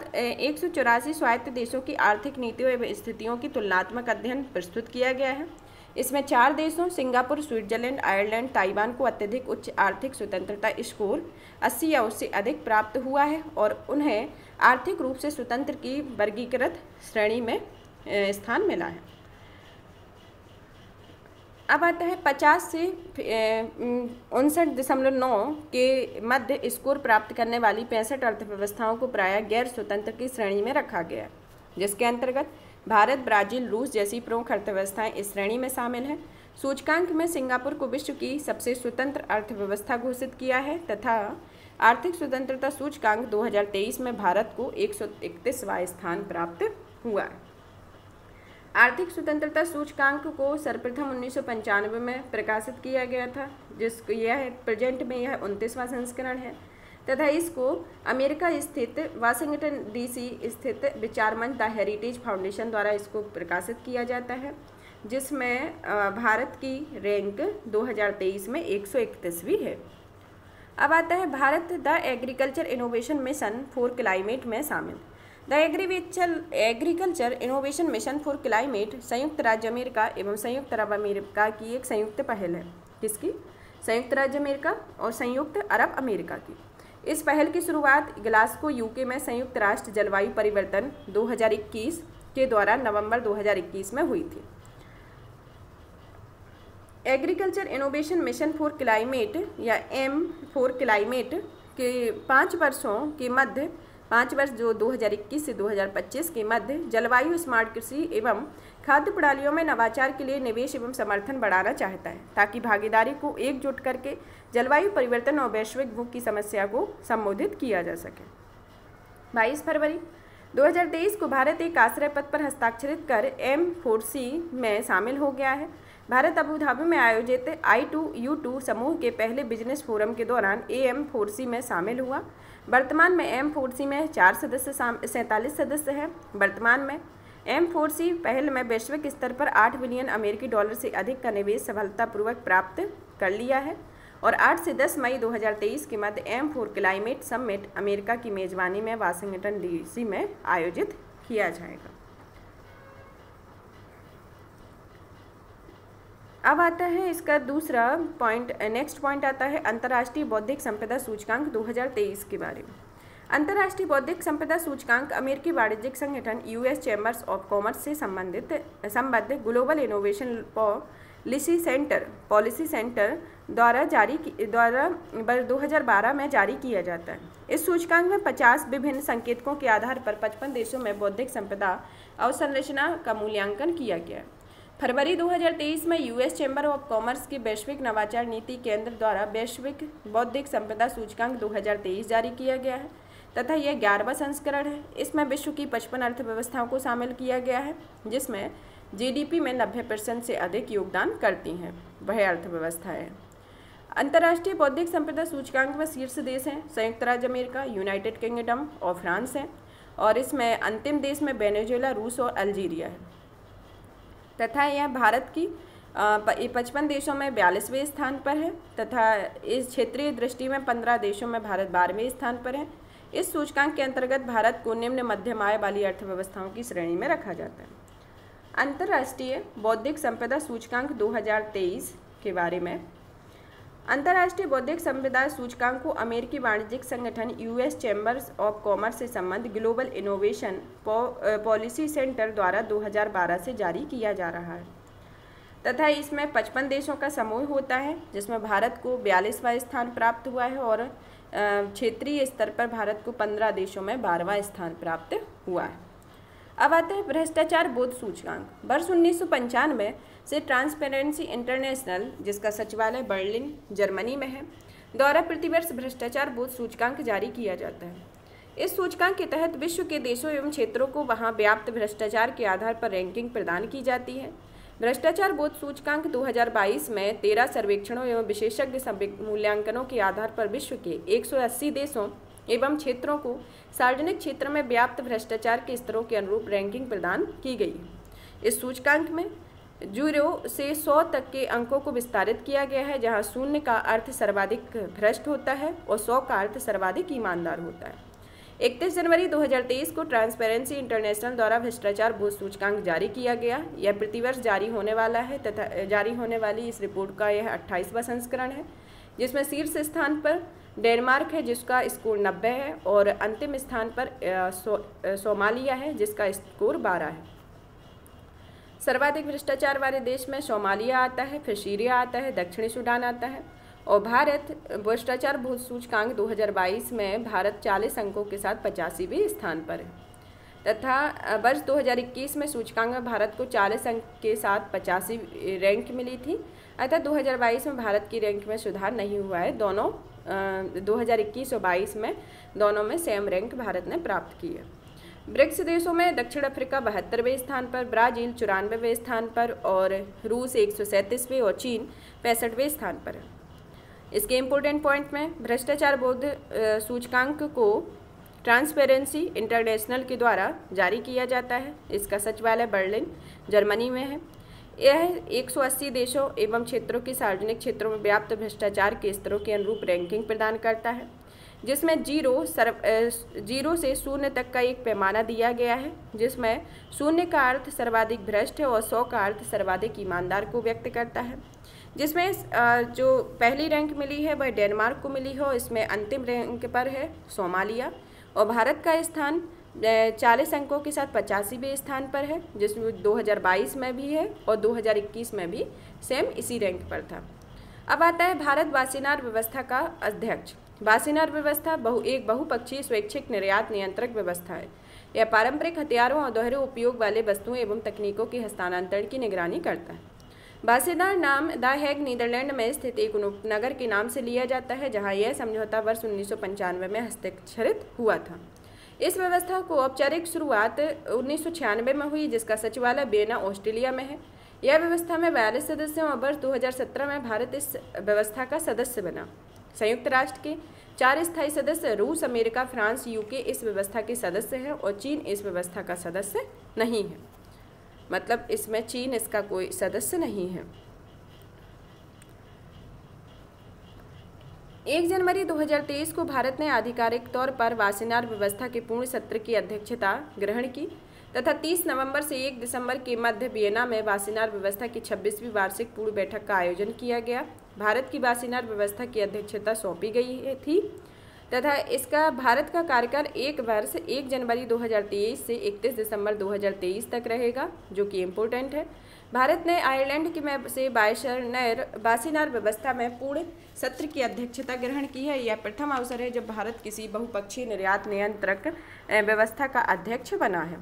184 स्वायत्त देशों की आर्थिक नीतियों एवं स्थितियों की तुलनात्मक अध्ययन प्रस्तुत किया गया है। इसमें 4 देशों सिंगापुर, स्विट्जरलैंड, आयरलैंड, ताइवान को अत्यधिक उच्च आर्थिक स्वतंत्रता स्कोर 80 या उससे अधिक प्राप्त हुआ है और उन्हें आर्थिक रूप से स्वतंत्र की वर्गीकृत श्रेणी में स्थान मिला है। अब आता है 50 से 59.9 के मध्य स्कोर प्राप्त करने वाली 65 अर्थव्यवस्थाओं को प्रायः गैर स्वतंत्र की श्रेणी में रखा गया है, जिसके अंतर्गत भारत, ब्राजील, रूस जैसी प्रमुख अर्थव्यवस्थाएं इस श्रेणी में शामिल हैं। सूचकांक में सिंगापुर को विश्व की सबसे स्वतंत्र अर्थव्यवस्था घोषित किया है तथा आर्थिक स्वतंत्रता सूचकांक 2023 में भारत को 131वां स्थान प्राप्त हुआ है। आर्थिक स्वतंत्रता सूचकांक को सर्वप्रथम 1995 में प्रकाशित किया गया था, जिसको यह प्रेजेंट में यह 29वां संस्करण है तथा इसको अमेरिका स्थित वाशिंगटन डीसी स्थित विचार मंच द हेरिटेज फाउंडेशन द्वारा इसको प्रकाशित किया जाता है, जिसमें भारत की रैंक 2023 में 131वीं है। अब आता है Bharat the Agriculture Innovation Mission for Climate में शामिल। The Agriculture Innovation Mission for Climate संयुक्त राज्य अमेरिका एवं संयुक्त अरब अमेरिका की एक संयुक्त पहल है। किसकी? संयुक्त राज्य अमेरिका और संयुक्त अरब अमेरिका की। इस पहल की शुरुआत ग्लासगो यूके में संयुक्त राष्ट्र जलवायु परिवर्तन 2021 के द्वारा नवंबर 2021 में हुई थी। Agriculture Innovation Mission for Climate या एम फॉर क्लाइमेट के 5 वर्ष जो 2021 से 2025 के मध्य जलवायु स्मार्ट कृषि एवं खाद्य प्रणालियों में नवाचार के लिए निवेश एवं समर्थन बढ़ाना चाहता है, ताकि भागीदारी को एकजुट करके जलवायु परिवर्तन और वैश्विक भूख की समस्या को संबोधित किया जा सके। 22 फरवरी 2023 को भारत एक आश्रय पत्र पर हस्ताक्षरित कर M4C में शामिल हो गया है। भारत अबू धाबी में आयोजित I2U2 समूह के पहले बिजनेस फोरम के दौरान AM4C में शामिल हुआ। वर्तमान में AM4C में 47 सदस्य हैं। वर्तमान में AM4C पहल में वैश्विक स्तर पर $8 बिलियन से अधिक का निवेश सफलतापूर्वक प्राप्त कर लिया है और 8 से 10 मई 2023 के मध्य AM4 क्लाइमेट समिट अमेरिका की मेजबानी में वाशिंगटन DC में आयोजित किया जाएगा। अब आता है इसका दूसरा पॉइंट, नेक्स्ट पॉइंट आता है अंतर्राष्ट्रीय बौद्धिक संपदा सूचकांक 2023 के बारे में। अंतर्राष्ट्रीय बौद्धिक संपदा सूचकांक अमेरिकी वाणिज्यिक संगठन US चैम्बर्स ऑफ कॉमर्स से संबद्ध ग्लोबल इनोवेशन पॉलिसी सेंटर द्वारा 2012 में जारी किया जाता है। इस सूचकांक में 50 विभिन्न संकेतकों के आधार पर 55 देशों में बौद्धिक संपदा अवसंरचना का मूल्यांकन किया गया है। फरवरी 2023 में US चैम्बर ऑफ कॉमर्स की वैश्विक नवाचार नीति केंद्र द्वारा वैश्विक बौद्धिक संपदा सूचकांक 2023 जारी किया गया है तथा यह 11वां संस्करण है। इसमें विश्व की 55 अर्थव्यवस्थाओं को शामिल किया गया है, जिसमें GDP में 90% से अधिक योगदान करती हैं वह अर्थव्यवस्थाएं। अंतर्राष्ट्रीय बौद्धिक संपदा सूचकांक में शीर्ष देश हैं संयुक्त राज्य अमेरिका, यूनाइटेड किंगडम और फ्रांस हैं, और इसमें अंतिम देश में वेनेजुएला, रूस और अल्जीरिया है तथा यह भारत की 55 देशों में 42वें स्थान पर है तथा इस क्षेत्रीय दृष्टि में 15 देशों में भारत 12वें स्थान पर है। इस सूचकांक के अंतर्गत भारत को निम्न मध्यम आय वाली अर्थव्यवस्थाओं की श्रेणी में रखा जाता है। अंतर्राष्ट्रीय बौद्धिक संपदा सूचकांक 2023 के बारे में। अंतर्राष्ट्रीय बौद्धिक संपदा सूचकांक को अमेरिकी वाणिज्यिक संगठन US चैम्बर्स ऑफ कॉमर्स से संबद्ध ग्लोबल इनोवेशन पॉलिसी सेंटर द्वारा 2012 से जारी किया जा रहा है तथा इसमें 55 देशों का समूह होता है, जिसमें भारत को 42वां स्थान प्राप्त हुआ है और क्षेत्रीय स्तर पर भारत को 15 देशों में 12वां स्थान प्राप्त हुआ है। अब आता है भ्रष्टाचार बोध सूचकांक। वर्ष 1995 से ट्रांसपेरेंसी इंटरनेशनल, जिसका सचिवालय बर्लिन जर्मनी में है, द्वारा प्रतिवर्ष भ्रष्टाचार बोध सूचकांक जारी किया जाता है। इस सूचकांक के तहत विश्व के देशों एवं क्षेत्रों को वहां व्याप्त भ्रष्टाचार के आधार पर रैंकिंग प्रदान की जाती है। भ्रष्टाचार बोध सूचकांक 2022 में 13 सर्वेक्षणों एवं विशेषज्ञ मूल्यांकनों के आधार पर विश्व के 180 देशों एवं क्षेत्रों को सार्वजनिक क्षेत्र में व्याप्त भ्रष्टाचार के स्तरों के अनुरूप रैंकिंग प्रदान की गई है। इस सूचकांक में 0 से 100 तक के अंकों को विस्तारित किया गया है, जहां 0 का अर्थ सर्वाधिक भ्रष्ट होता है और 100 का अर्थ सर्वाधिक ईमानदार होता है। 31 जनवरी 2023 को ट्रांसपेरेंसी इंटरनेशनल द्वारा भ्रष्टाचार बोध सूचकांक जारी किया गया। यह प्रतिवर्ष जारी होने वाला है तथा जारी होने वाली इस रिपोर्ट का यह 28वां संस्करण है, जिसमें शीर्ष स्थान पर डेनमार्क है, जिसका स्कोर 90 है, और अंतिम स्थान पर सोमालिया है, जिसका स्कोर 12 है। सर्वाधिक भ्रष्टाचार वाले देश में सोमालिया आता है, फिर सीरिया आता है, दक्षिणी सूडान आता है, और भारत भ्रष्टाचार बोध सूचकांक 2022 में भारत 40 अंकों के साथ 85वें स्थान पर है तथा वर्ष 2021 में सूचकांक में भारत को 40 अंक के साथ 85 रैंक मिली थी, अतः 2022 में भारत की रैंक में सुधार नहीं हुआ है। दोनों 2021 और 22 में दोनों में सेम रैंक भारत ने प्राप्त की है। ब्रिक्स देशों में दक्षिण अफ्रीका 72वें स्थान पर, ब्राज़ील 94वें स्थान पर और रूस 137वें और चीन 65वें स्थान पर है। इसके इम्पोर्टेंट पॉइंट में भ्रष्टाचार बोध सूचकांक को ट्रांसपेरेंसी इंटरनेशनल के द्वारा जारी किया जाता है। इसका सचिवालय बर्लिन जर्मनी में है। यह 180 देशों एवं क्षेत्रों के सार्वजनिक क्षेत्रों में व्याप्त भ्रष्टाचार के स्तरों के अनुरूप रैंकिंग प्रदान करता है, जिसमें 0 से 0 तक का एक पैमाना दिया गया है, जिसमें 0 का अर्थ सर्वाधिक भ्रष्ट है और 100 का अर्थ सर्वाधिक ईमानदार को व्यक्त करता है। जिसमें जो पहली रैंक मिली है वह डेनमार्क को मिली हो, इसमें अंतिम रैंक पर है सोमालिया, और भारत का स्थान 40 अंकों के साथ 85वें स्थान पर है, जिसमें 2022 में भी है और 2021 में भी सेम इसी रैंक पर था। अब आता है भारत वासीनार व्यवस्था का अध्यक्ष। वासीनार व्यवस्था एक बहुपक्षीय स्वैच्छिक निर्यात नियंत्रक व्यवस्था है। यह पारंपरिक हथियारों और दोहरे उपयोग वाले वस्तुओं एवं तकनीकों के हस्तांतरण की निगरानी करता है। वासीनार नाम द हेग नीदरलैंड में स्थित एक उपनगर के नाम से लिया जाता है, जहां यह समझौता वर्ष 1995 में हस्ताक्षरित हुआ था। इस व्यवस्था को औपचारिक शुरुआत 1996 में हुई, जिसका सचिवालय वियना ऑस्ट्रेलिया में है। यह व्यवस्था में 42 सदस्य हैं और वर्ष 2017 में भारत इस व्यवस्था का सदस्य बना। संयुक्त राष्ट्र के 4 स्थायी सदस्य रूस, अमेरिका, फ्रांस, यूके इस व्यवस्था के सदस्य हैं और चीन इस व्यवस्था का सदस्य नहीं है। मतलब इसमें चीन इसका कोई सदस्य नहीं है। 1 जनवरी 2023 को भारत ने आधिकारिक तौर पर वासेनार व्यवस्था के पूर्ण सत्र की अध्यक्षता ग्रहण की तथा 30 नवंबर से 1 दिसंबर के मध्य वियना में वासेनार व्यवस्था की 26वीं वार्षिक पूर्ण बैठक का आयोजन किया गया। भारत की वासेनार व्यवस्था की अध्यक्षता सौंपी गई थी तथा इसका भारत का कार्यकाल 1 वर्ष 1 जनवरी 2023 से 31 दिसंबर 2023 तक रहेगा, जो कि इम्पोर्टेंट है। भारत ने आयरलैंड की से वासेनार व्यवस्था में पूर्ण सत्र की अध्यक्षता ग्रहण की है। यह प्रथम अवसर है जब भारत किसी बहुपक्षीय निर्यात नियंत्रक व्यवस्था का अध्यक्ष बना है।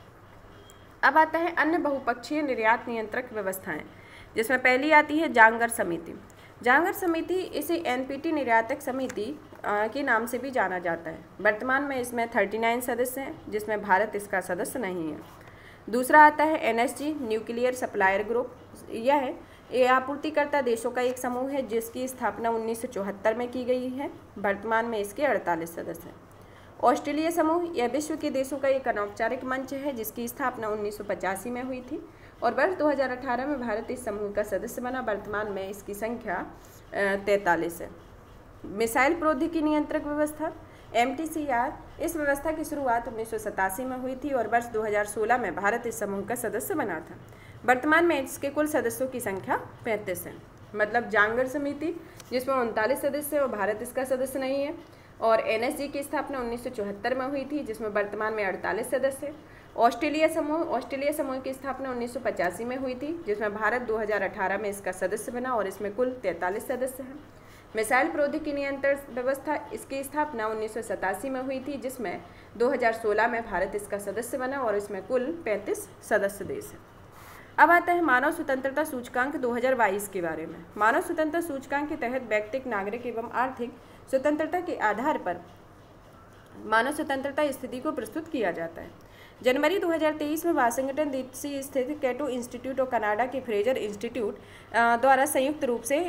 अब आता है अन्य बहुपक्षीय निर्यात नियंत्रक व्यवस्थाएं, जिसमें पहली आती है जांगर समिति। जांगर समिति इसे एनपीटी निर्यातक समिति के नाम से भी जाना जाता है। वर्तमान में इसमें 39 सदस्य हैं, जिसमें भारत इसका सदस्य नहीं है। दूसरा आता है एनएसजी न्यूक्लियर सप्लायर ग्रुप। यह आपूर्तिकर्ता देशों का एक समूह है जिसकी स्थापना 1974 में की गई है। वर्तमान में इसके 48 सदस्य हैं। ऑस्ट्रेलिया समूह, यह विश्व के देशों का एक अनौपचारिक मंच है जिसकी स्थापना 1985 में हुई थी और वर्ष 2018 में भारत इस समूह का सदस्य बना। वर्तमान में इसकी संख्या 43 है। मिसाइल प्रौद्योगिकी नियंत्रक व्यवस्था MTCR, इस व्यवस्था की शुरुआत 1987 में हुई थी और वर्ष 2016 में भारत इस समूह का सदस्य बना था। वर्तमान में इसके कुल सदस्यों की संख्या 35 है। मतलब जांगर समिति जिसमें 39 सदस्य हैं और भारत इसका सदस्य नहीं है, और NSG की स्थापना 1974 में हुई थी जिसमें वर्तमान में 48 सदस्य हैं। ऑस्ट्रेलिया समूह की स्थापना 1985 में हुई थी जिसमें भारत 2018 में इसका सदस्य बना और इसमें कुल 43 सदस्य हैं। मिसाइल प्रौद्योगिकी नियंत्रण व्यवस्था, इसकी स्थापना 1987 में हुई थी जिसमें 2016 में भारत इसका सदस्य बना और इसमें कुल 35 सदस्य देश हैं। अब आता है मानव स्वतंत्रता सूचकांक 2022 के बारे में। मानव स्वतंत्रता सूचकांक के तहत व्यक्तिगत, नागरिक एवं आर्थिक स्वतंत्रता के आधार पर मानव स्वतंत्रता स्थिति को प्रस्तुत किया जाता है। जनवरी 2023 में वाशिंगटन डीसी स्थित कैटो इंस्टीट्यूट और कनाडा के फ्रेजर इंस्टीट्यूट द्वारा संयुक्त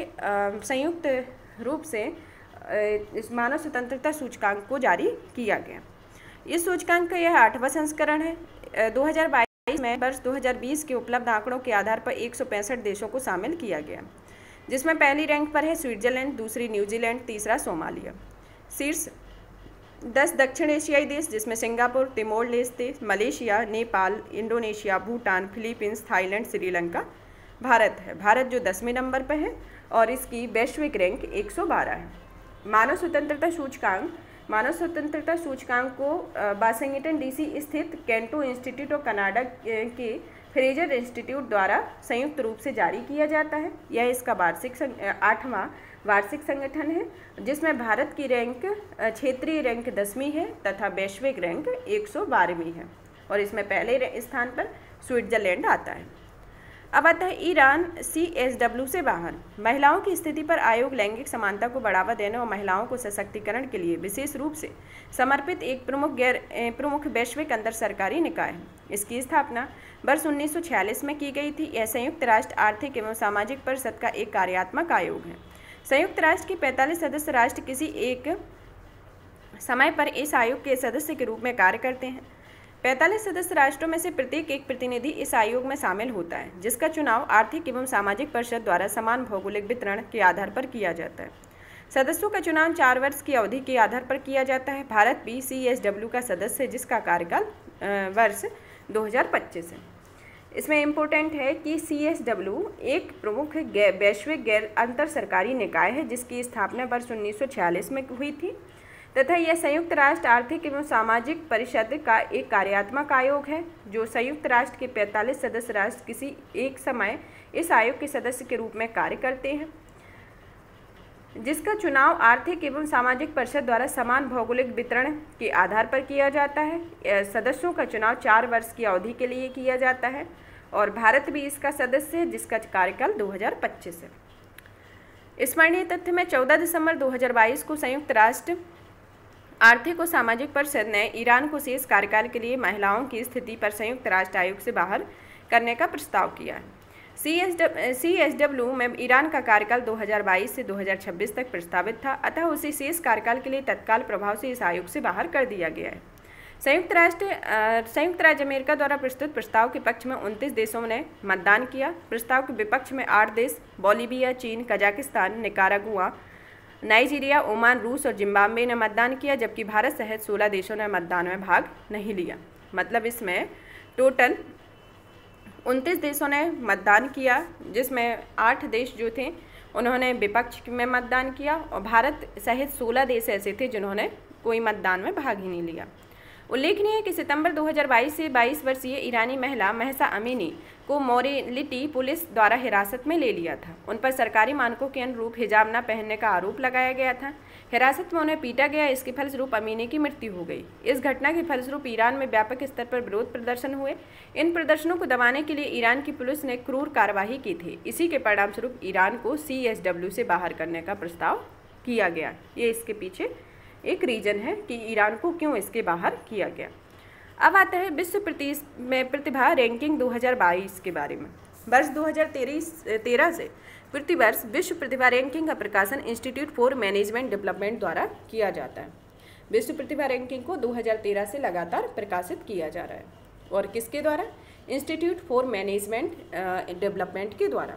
रूप से इस मानव स्वतंत्रता सूचकांक को जारी किया गया। इस सूचकांक का यह 8वां संस्करण है। 2022 में वर्ष 2020 के उपलब्ध आंकड़ों के आधार पर 165 देशों को शामिल किया गया, जिसमें पहली रैंक पर है स्विट्जरलैंड, दूसरी न्यूजीलैंड, तीसरा सोमालिया। शीर्ष 10 दक्षिण एशियाई देश जिसमें Singapore, Timor Leste, Malaysia, Nepal, Indonesia, Bhutan, Philippines, Thailand, Sri Lanka, Bharat है। भारत जो 10वें नंबर पर है और इसकी वैश्विक रैंक 112 है। मानव स्वतंत्रता सूचकांक को वाशिंगटन डीसी स्थित कैटो इंस्टीट्यूट और कनाडा के फ्रेजर इंस्टीट्यूट द्वारा संयुक्त रूप से जारी किया जाता है। यह इसका 8वां वार्षिक संगठन है जिसमें भारत की रैंक क्षेत्रीय रैंक 10वीं है तथा वैश्विक रैंक 112वीं है और इसमें पहले स्थान पर स्विट्जरलैंड आता है। अब आता है ईरान CSW से बाहर। महिलाओं की स्थिति पर आयोग लैंगिक समानता को बढ़ावा देने और महिलाओं को सशक्तिकरण के लिए विशेष रूप से समर्पित एक प्रमुख वैश्विक अंतर सरकारी निकाय है। इसकी स्थापना वर्ष 1946 में की गई थी। यह संयुक्त राष्ट्र आर्थिक एवं सामाजिक परिषद का एक कार्यात्मक आयोग है। संयुक्त राष्ट्र के 45 सदस्य राष्ट्र किसी एक समय पर इस आयोग के सदस्य के रूप में कार्य करते हैं। 45 सदस्य राष्ट्रों में से प्रत्येक एक प्रतिनिधि इस आयोग में शामिल होता है, जिसका चुनाव आर्थिक एवं सामाजिक परिषद द्वारा समान भौगोलिक वितरण के आधार पर किया जाता है। सदस्यों का चुनाव 4 वर्ष की अवधि के आधार पर किया जाता है। भारत भी CSW का सदस्य है जिसका कार्यकाल वर्ष 2025 है। इसमें इम्पोर्टेंट है कि CSW एक प्रमुख वैश्विक गैर अंतर सरकारी निकाय है जिसकी स्थापना वर्ष 1946 में हुई थी तथा यह संयुक्त राष्ट्र आर्थिक एवं सामाजिक परिषद का एक कार्यात्मक आयोग है जो संयुक्त राष्ट्र के 45 सदस्य राष्ट्र किसी एक समय इस आयोग के सदस्य के रूप में कार्य करते हैं, जिसका चुनाव आर्थिक एवं सामाजिक परिषद द्वारा समान भौगोलिक वितरण के आधार पर किया जाता है। सदस्यों का चुनाव 4 वर्ष की अवधि के लिए किया जाता है और भारत भी इसका सदस्य है जिसका कार्यकाल 2025 है। स्मरणीय तथ्य में 14 दिसंबर 2022 को संयुक्त राष्ट्र आर्थिक और सामाजिक परिषद ने ईरान को शेष कार्यकाल के लिए महिलाओं की स्थिति पर संयुक्त राष्ट्र आयोग से बाहर करने का प्रस्ताव किया है। CSW में ईरान का कार्यकाल 2022 से 2026 तक प्रस्तावित था, अतः उसे शेष कार्यकाल के लिए तत्काल प्रभाव से इस आयोग से बाहर कर दिया गया है। संयुक्त राज्य अमेरिका द्वारा प्रस्तुत प्रस्ताव के पक्ष में 29 देशों ने मतदान किया। प्रस्ताव के विपक्ष में 8 देश बोलीविया, चीन, कजाकिस्तान, निकारागुआ, नाइजीरिया, ओमान, रूस और जिम्बाब्वे ने मतदान किया, जबकि भारत सहित 16 देशों ने मतदान में भाग नहीं लिया। मतलब इसमें टोटल 29 देशों ने मतदान किया, जिसमें 8 देश जो थे उन्होंने विपक्ष में मतदान किया और भारत सहित 16 देश ऐसे थे जिन्होंने कोई मतदान में भाग ही नहीं लिया। उल्लेखनीय है कि सितंबर 2022 से 22 वर्षीय ईरानी महिला महसा अमीनी को मोरेलिटी पुलिस द्वारा हिरासत में ले लिया था। उन पर सरकारी मानकों के अनुरूप हिजाब न पहनने का आरोप लगाया गया था। हिरासत में उन्हें पीटा गया। इसके फलस्वरूप अमीनी की मृत्यु हो गई। इस घटना के फलस्वरूप ईरान में व्यापक स्तर पर विरोध प्रदर्शन हुए। इन प्रदर्शनों को दबाने के लिए ईरान की पुलिस ने क्रूर कार्रवाई की थी। इसी के परिणामस्वरूप ईरान को CSW से बाहर करने का प्रस्ताव किया गया। ये इसके पीछे एक रीजन है कि ईरान को क्यों इसके बाहर किया गया। अब आता है विश्व प्रतिभा रैंकिंग 2022 के बारे में। वर्ष 2013 से प्रतिवर्ष विश्व प्रतिभा रैंकिंग का प्रकाशन इंस्टीट्यूट फॉर मैनेजमेंट डेवलपमेंट द्वारा किया जाता है। विश्व प्रतिभा रैंकिंग को 2013 से लगातार प्रकाशित किया जा रहा है। और किसके द्वारा? इंस्टीट्यूट फॉर मैनेजमेंट डेवलपमेंट के द्वारा।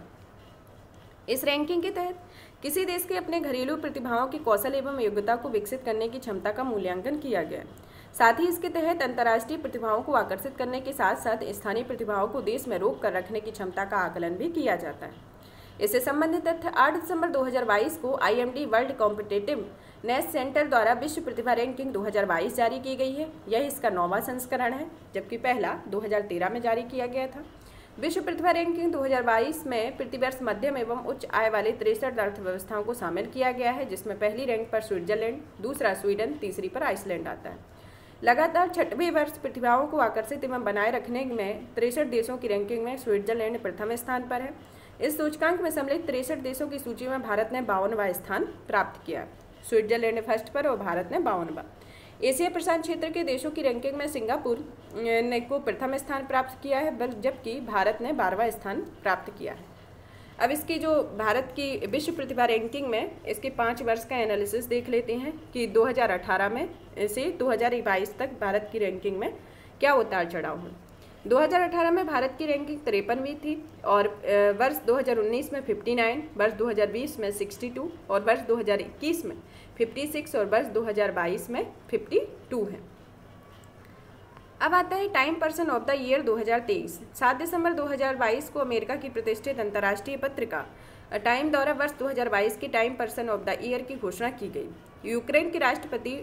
इस रैंकिंग के तहत किसी देश के अपने घरेलू प्रतिभाओं के कौशल एवं योग्यता को विकसित करने की क्षमता का मूल्यांकन किया गया है। साथ ही इसके तहत अंतर्राष्ट्रीय प्रतिभाओं को आकर्षित करने के साथ साथ स्थानीय प्रतिभाओं को देश में रोक कर रखने की क्षमता का आकलन भी किया जाता है। इससे संबंधित तथ्य 8 दिसंबर 2022 को IMD वर्ल्ड कॉम्पिटिटिवनेस सेंटर द्वारा विश्व प्रतिभा रैंकिंग 2022 जारी की गई है। यह इसका 9वां संस्करण है, जबकि पहला 2013 में जारी किया गया था। विश्व प्रतिभा रैंकिंग 2022 में प्रतिवर्ष मध्यम एवं उच्च आय वाले 63 अर्थव्यवस्थाओं को शामिल किया गया है, जिसमें पहली रैंक पर स्विट्जरलैंड, दूसरा स्वीडन, तीसरी पर आइसलैंड आता है। लगातार 6वें वर्ष प्रतिभाओं को आकर्षित एवं बनाए रखने में 63 देशों की रैंकिंग में स्विट्जरलैंड प्रथम स्थान पर है। इस सूचकांक में सम्मिलित 63 देशों की सूची में भारत ने 52वां स्थान प्राप्त किया। स्विट्जरलैंड फर्स्ट पर और भारत ने 52वां। एशिया प्रशांत क्षेत्र के देशों की रैंकिंग में सिंगापुर ने को प्रथम स्थान प्राप्त किया है, जबकि भारत ने 12वां स्थान प्राप्त किया है। अब इसकी जो भारत की विश्व प्रतिभा रैंकिंग में इसके 5 वर्ष का एनालिसिस देख लेते हैं कि 2018 में से 2022 तक भारत की रैंकिंग में क्या उतार चढ़ाव है। 2018 में भारत की रैंकिंग 53वीं थी और वर्ष 2019 में 59, वर्ष 2020 में 62 और वर्ष 2021 में 56 और वर्ष 2022 में 52 है। अब आता है Time Person of the Year 2023। 7 दिसंबर 2022 को अमेरिका की प्रतिष्ठित अंतर्राष्ट्रीय पत्रिका टाइम द्वारा वर्ष 2022 की Time Person of the Year की घोषणा की गई। यूक्रेन के राष्ट्रपति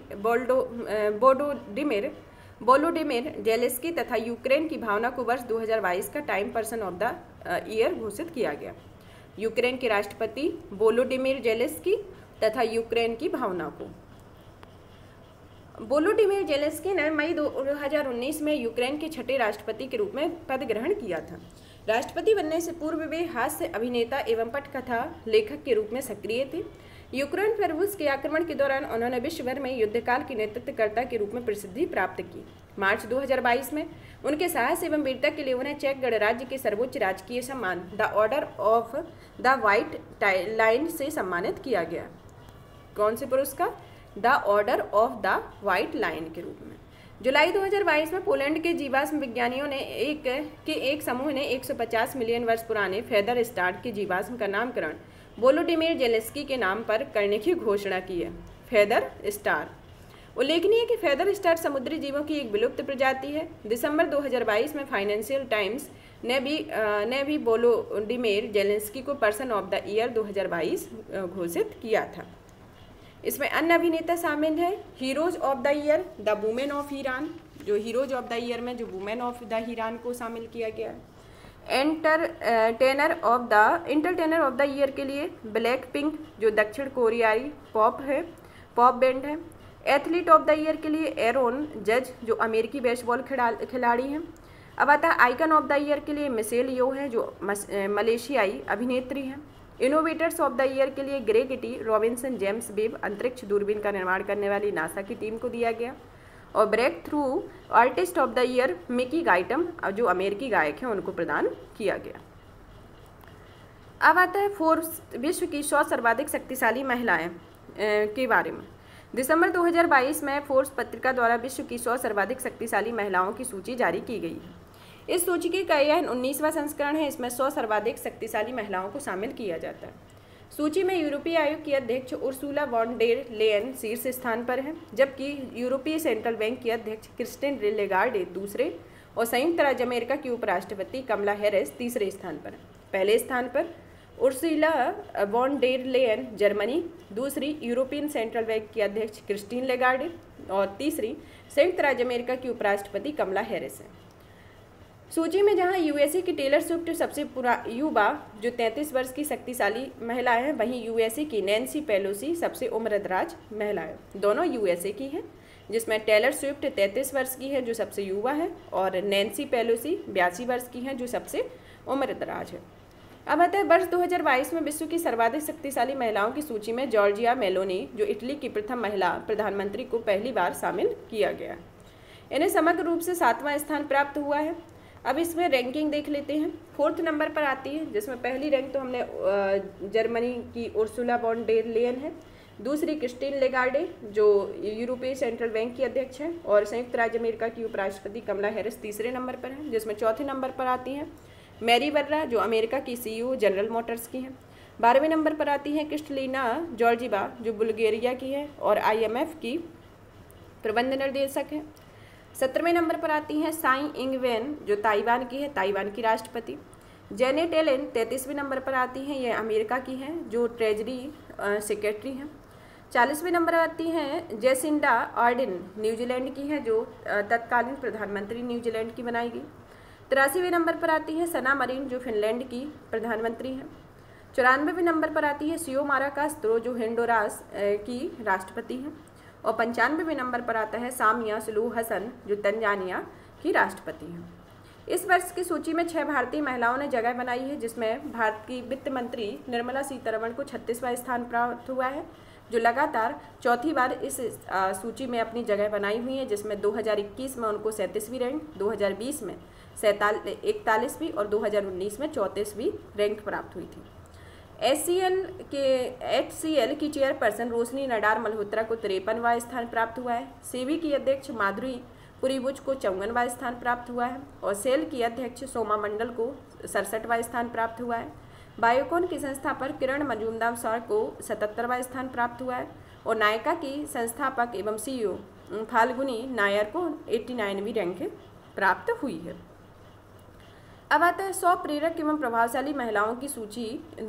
वोलोडिमिर जेलेंस्की तथा यूक्रेन की भावना को वर्ष 2022 का Time Person of the Year घोषित किया गया। यूक्रेन के राष्ट्रपति वोलोडिमिर जेलेंस्की तथा यूक्रेन की भावना को। वोलोडिमिर जेलेंस्की ने मई 2019 में यूक्रेन के 6ठे राष्ट्रपति के रूप में पद ग्रहण किया था। राष्ट्रपति बनने से पूर्व वे हास्य अभिनेता एवं पटकथा लेखक के रूप में सक्रिय थे। यूक्रेन पर रूस के आक्रमण के दौरान उन्होंने विश्व भर में युद्धकाल के नेतृत्वकर्ता के रूप में प्रसिद्धि प्राप्त की। मार्च 2022 में उनके साहस एवं वीरता के लिए उन्हें चेक गणराज्य के सर्वोच्च राजकीय सम्मान the Order of the White Line से सम्मानित किया गया। कौन से पुरस्कार? The Order of the White Line के रूप में। जुलाई 2022 में पोलैंड के जीवाश्म विज्ञानियों ने एक समूह ने 150 मिलियन वर्ष पुराने फेदर स्टार के जीवाश्म का नामकरण वोलोडिमिर जेलेंस्की के नाम पर करने की घोषणा की है। Feather Star. उल्लेखनीय है कि फेदर स्टार समुद्री जीवों की एक विलुप्त प्रजाति है। दिसंबर 2022 में फाइनेंशियल टाइम्स ने भी वोलोडिमिर जेलेंस्की को पर्सन ऑफ द ईयर 2022 घोषित किया था। इसमें अन्य अभिनेता शामिल हैं Heroes of the Year, the Women of Iran, जो हीरोज ऑफ द ईयर में जो वुमेन ऑफ द ईरान को शामिल किया गया है। एंटरटेनर ऑफ द ईयर के लिए ब्लैक पिंक, जो दक्षिण कोरियाई पॉप बैंड है। एथलीट ऑफ द ईयर के लिए एरोन जज, जो अमेरिकी बेसबॉल खिलाड़ी हैं। अब आता है आइकन ऑफ द ईयर के लिए मिशेल यो है, जो मलेशियाई अभिनेत्री हैं। इनोवेटर्स ऑफ द ईयर के लिए Greg T Robinson James Webb अंतरिक्ष दूरबीन का निर्माण करने वाली नासा की टीम को दिया गया। और Breakthrough Artist of the Year Mickey Guyton, जो अमेरिकी गायक हैं, उनको प्रदान किया गया। अब आता है फोर्ब्स विश्व की 100 सर्वाधिक शक्तिशाली महिलाएं के बारे में। दिसंबर 2022 में फोर्ब्स पत्रिका द्वारा विश्व की 100 सर्वाधिक शक्तिशाली महिलाओं की सूची जारी की गई है। इस सूची का यह 19वां संस्करण है। इसमें 100 सर्वाधिक शक्तिशाली महिलाओं को शामिल किया जाता है। सूची में यूरोपीय आयोग की अध्यक्ष उर्सुला वॉन डेर लेयन शीर्ष स्थान पर है, जबकि यूरोपीय सेंट्रल बैंक की अध्यक्ष क्रिस्टिन लेगार्डे दूसरे और संयुक्त राज्य अमेरिका की उपराष्ट्रपति कमला हैरिस तीसरे स्थान पर है। पहले स्थान पर Ursula von der Leyen Germany, दूसरी यूरोपियन सेंट्रल बैंक की अध्यक्ष क्रिस्टीन लेगार्डे और तीसरी संयुक्त राज्य अमेरिका की उपराष्ट्रपति कमला हैरिस है। सूची में जहां यूएसए की टेलर स्विफ्ट सबसे युवा जो 33 वर्ष की शक्तिशाली महिला है, वहीं यूएसए की नैन्सी पेलोसी सबसे उम्रदराज महिला है। दोनों यूएसए की हैं, जिसमें टेलर स्विफ्ट 33 वर्ष की है जो सबसे युवा है और नैन्सी पेलोसी 82 वर्ष की हैं जो सबसे उम्रदराज है। अब आता है वर्ष 2022 में विश्व की सर्वाधिक शक्तिशाली महिलाओं की सूची में जॉर्जिया मेलोनी जो इटली की प्रथम महिला प्रधानमंत्री को पहली बार शामिल किया गया। इन्हें समग्र रूप से 7वां स्थान प्राप्त हुआ है। अब इसमें रैंकिंग देख लेते हैं। 4th नंबर पर आती है, जिसमें पहली रैंक तो हमने जर्मनी की उर्सुला वॉन डेर लेयन है, दूसरी क्रिस्टीन लेगार्डे जो यूरोपीय सेंट्रल बैंक की अध्यक्ष है और संयुक्त राज्य अमेरिका की उपराष्ट्रपति कमला हैरिस तीसरे नंबर पर है, जिसमें 4थे नंबर पर आती हैं मैरी वर्रा जो अमेरिका की सीईओ जनरल मोटर्स की हैं। 12वें नंबर पर आती हैं क्रिस्टलिना जॉर्जीवा जो बुल्गारिया की है और IMF की प्रबंध निर्देशक है। 17वें नंबर पर आती हैं साई इंग वेन जो ताइवान की है, ताइवान की राष्ट्रपति। जेनेट एलेन 33वें नंबर पर आती हैं, ये अमेरिका की हैं जो ट्रेजरी सेक्रेटरी हैं। 40वें नंबर आती हैं जेसिंडा आर्डन न्यूजीलैंड की है जो तत्कालीन प्रधानमंत्री न्यूजीलैंड की बनाई गई। 83वें नंबर पर आती है सना मरीन जो फिनलैंड की प्रधानमंत्री हैं। 94वें नंबर पर आती है सियोमारा कास्त्रो जो होंडुरास की राष्ट्रपति हैं और 95वें नंबर पर आता है सामिया सुलूह हसन जो तंजानिया की राष्ट्रपति हैं। इस वर्ष की सूची में 6 भारतीय महिलाओं ने जगह बनाई है, जिसमें भारत की वित्त मंत्री निर्मला सीतारमण को 36वां स्थान प्राप्त हुआ है, जो लगातार चौथी बार इस सूची में अपनी जगह बनाई हुई है, जिसमें 2021 में उनको 37वीं रैंक, 2020 में 41वीं और 2019 में 34वीं रैंक प्राप्त हुई थी। HCL की चेयरपर्सन रोशनी नडार मल्होत्रा को 53वां स्थान प्राप्त हुआ है। सेबी की अध्यक्ष माधुरी पुरीबुच को 54वां स्थान प्राप्त हुआ है और सेल की अध्यक्ष सोमा मंडल को 67वां स्थान प्राप्त हुआ है। बायोकॉन की संस्थापक किरण मजूमदार को 77वां स्थान प्राप्त हुआ है और नायका की संस्थापक एवं CEO फाल्गुनी नायर को 89वीं रैंक प्राप्त हुई है। अब आता है 100 प्रेरक एवं प्रभावशाली महिलाओं की सूची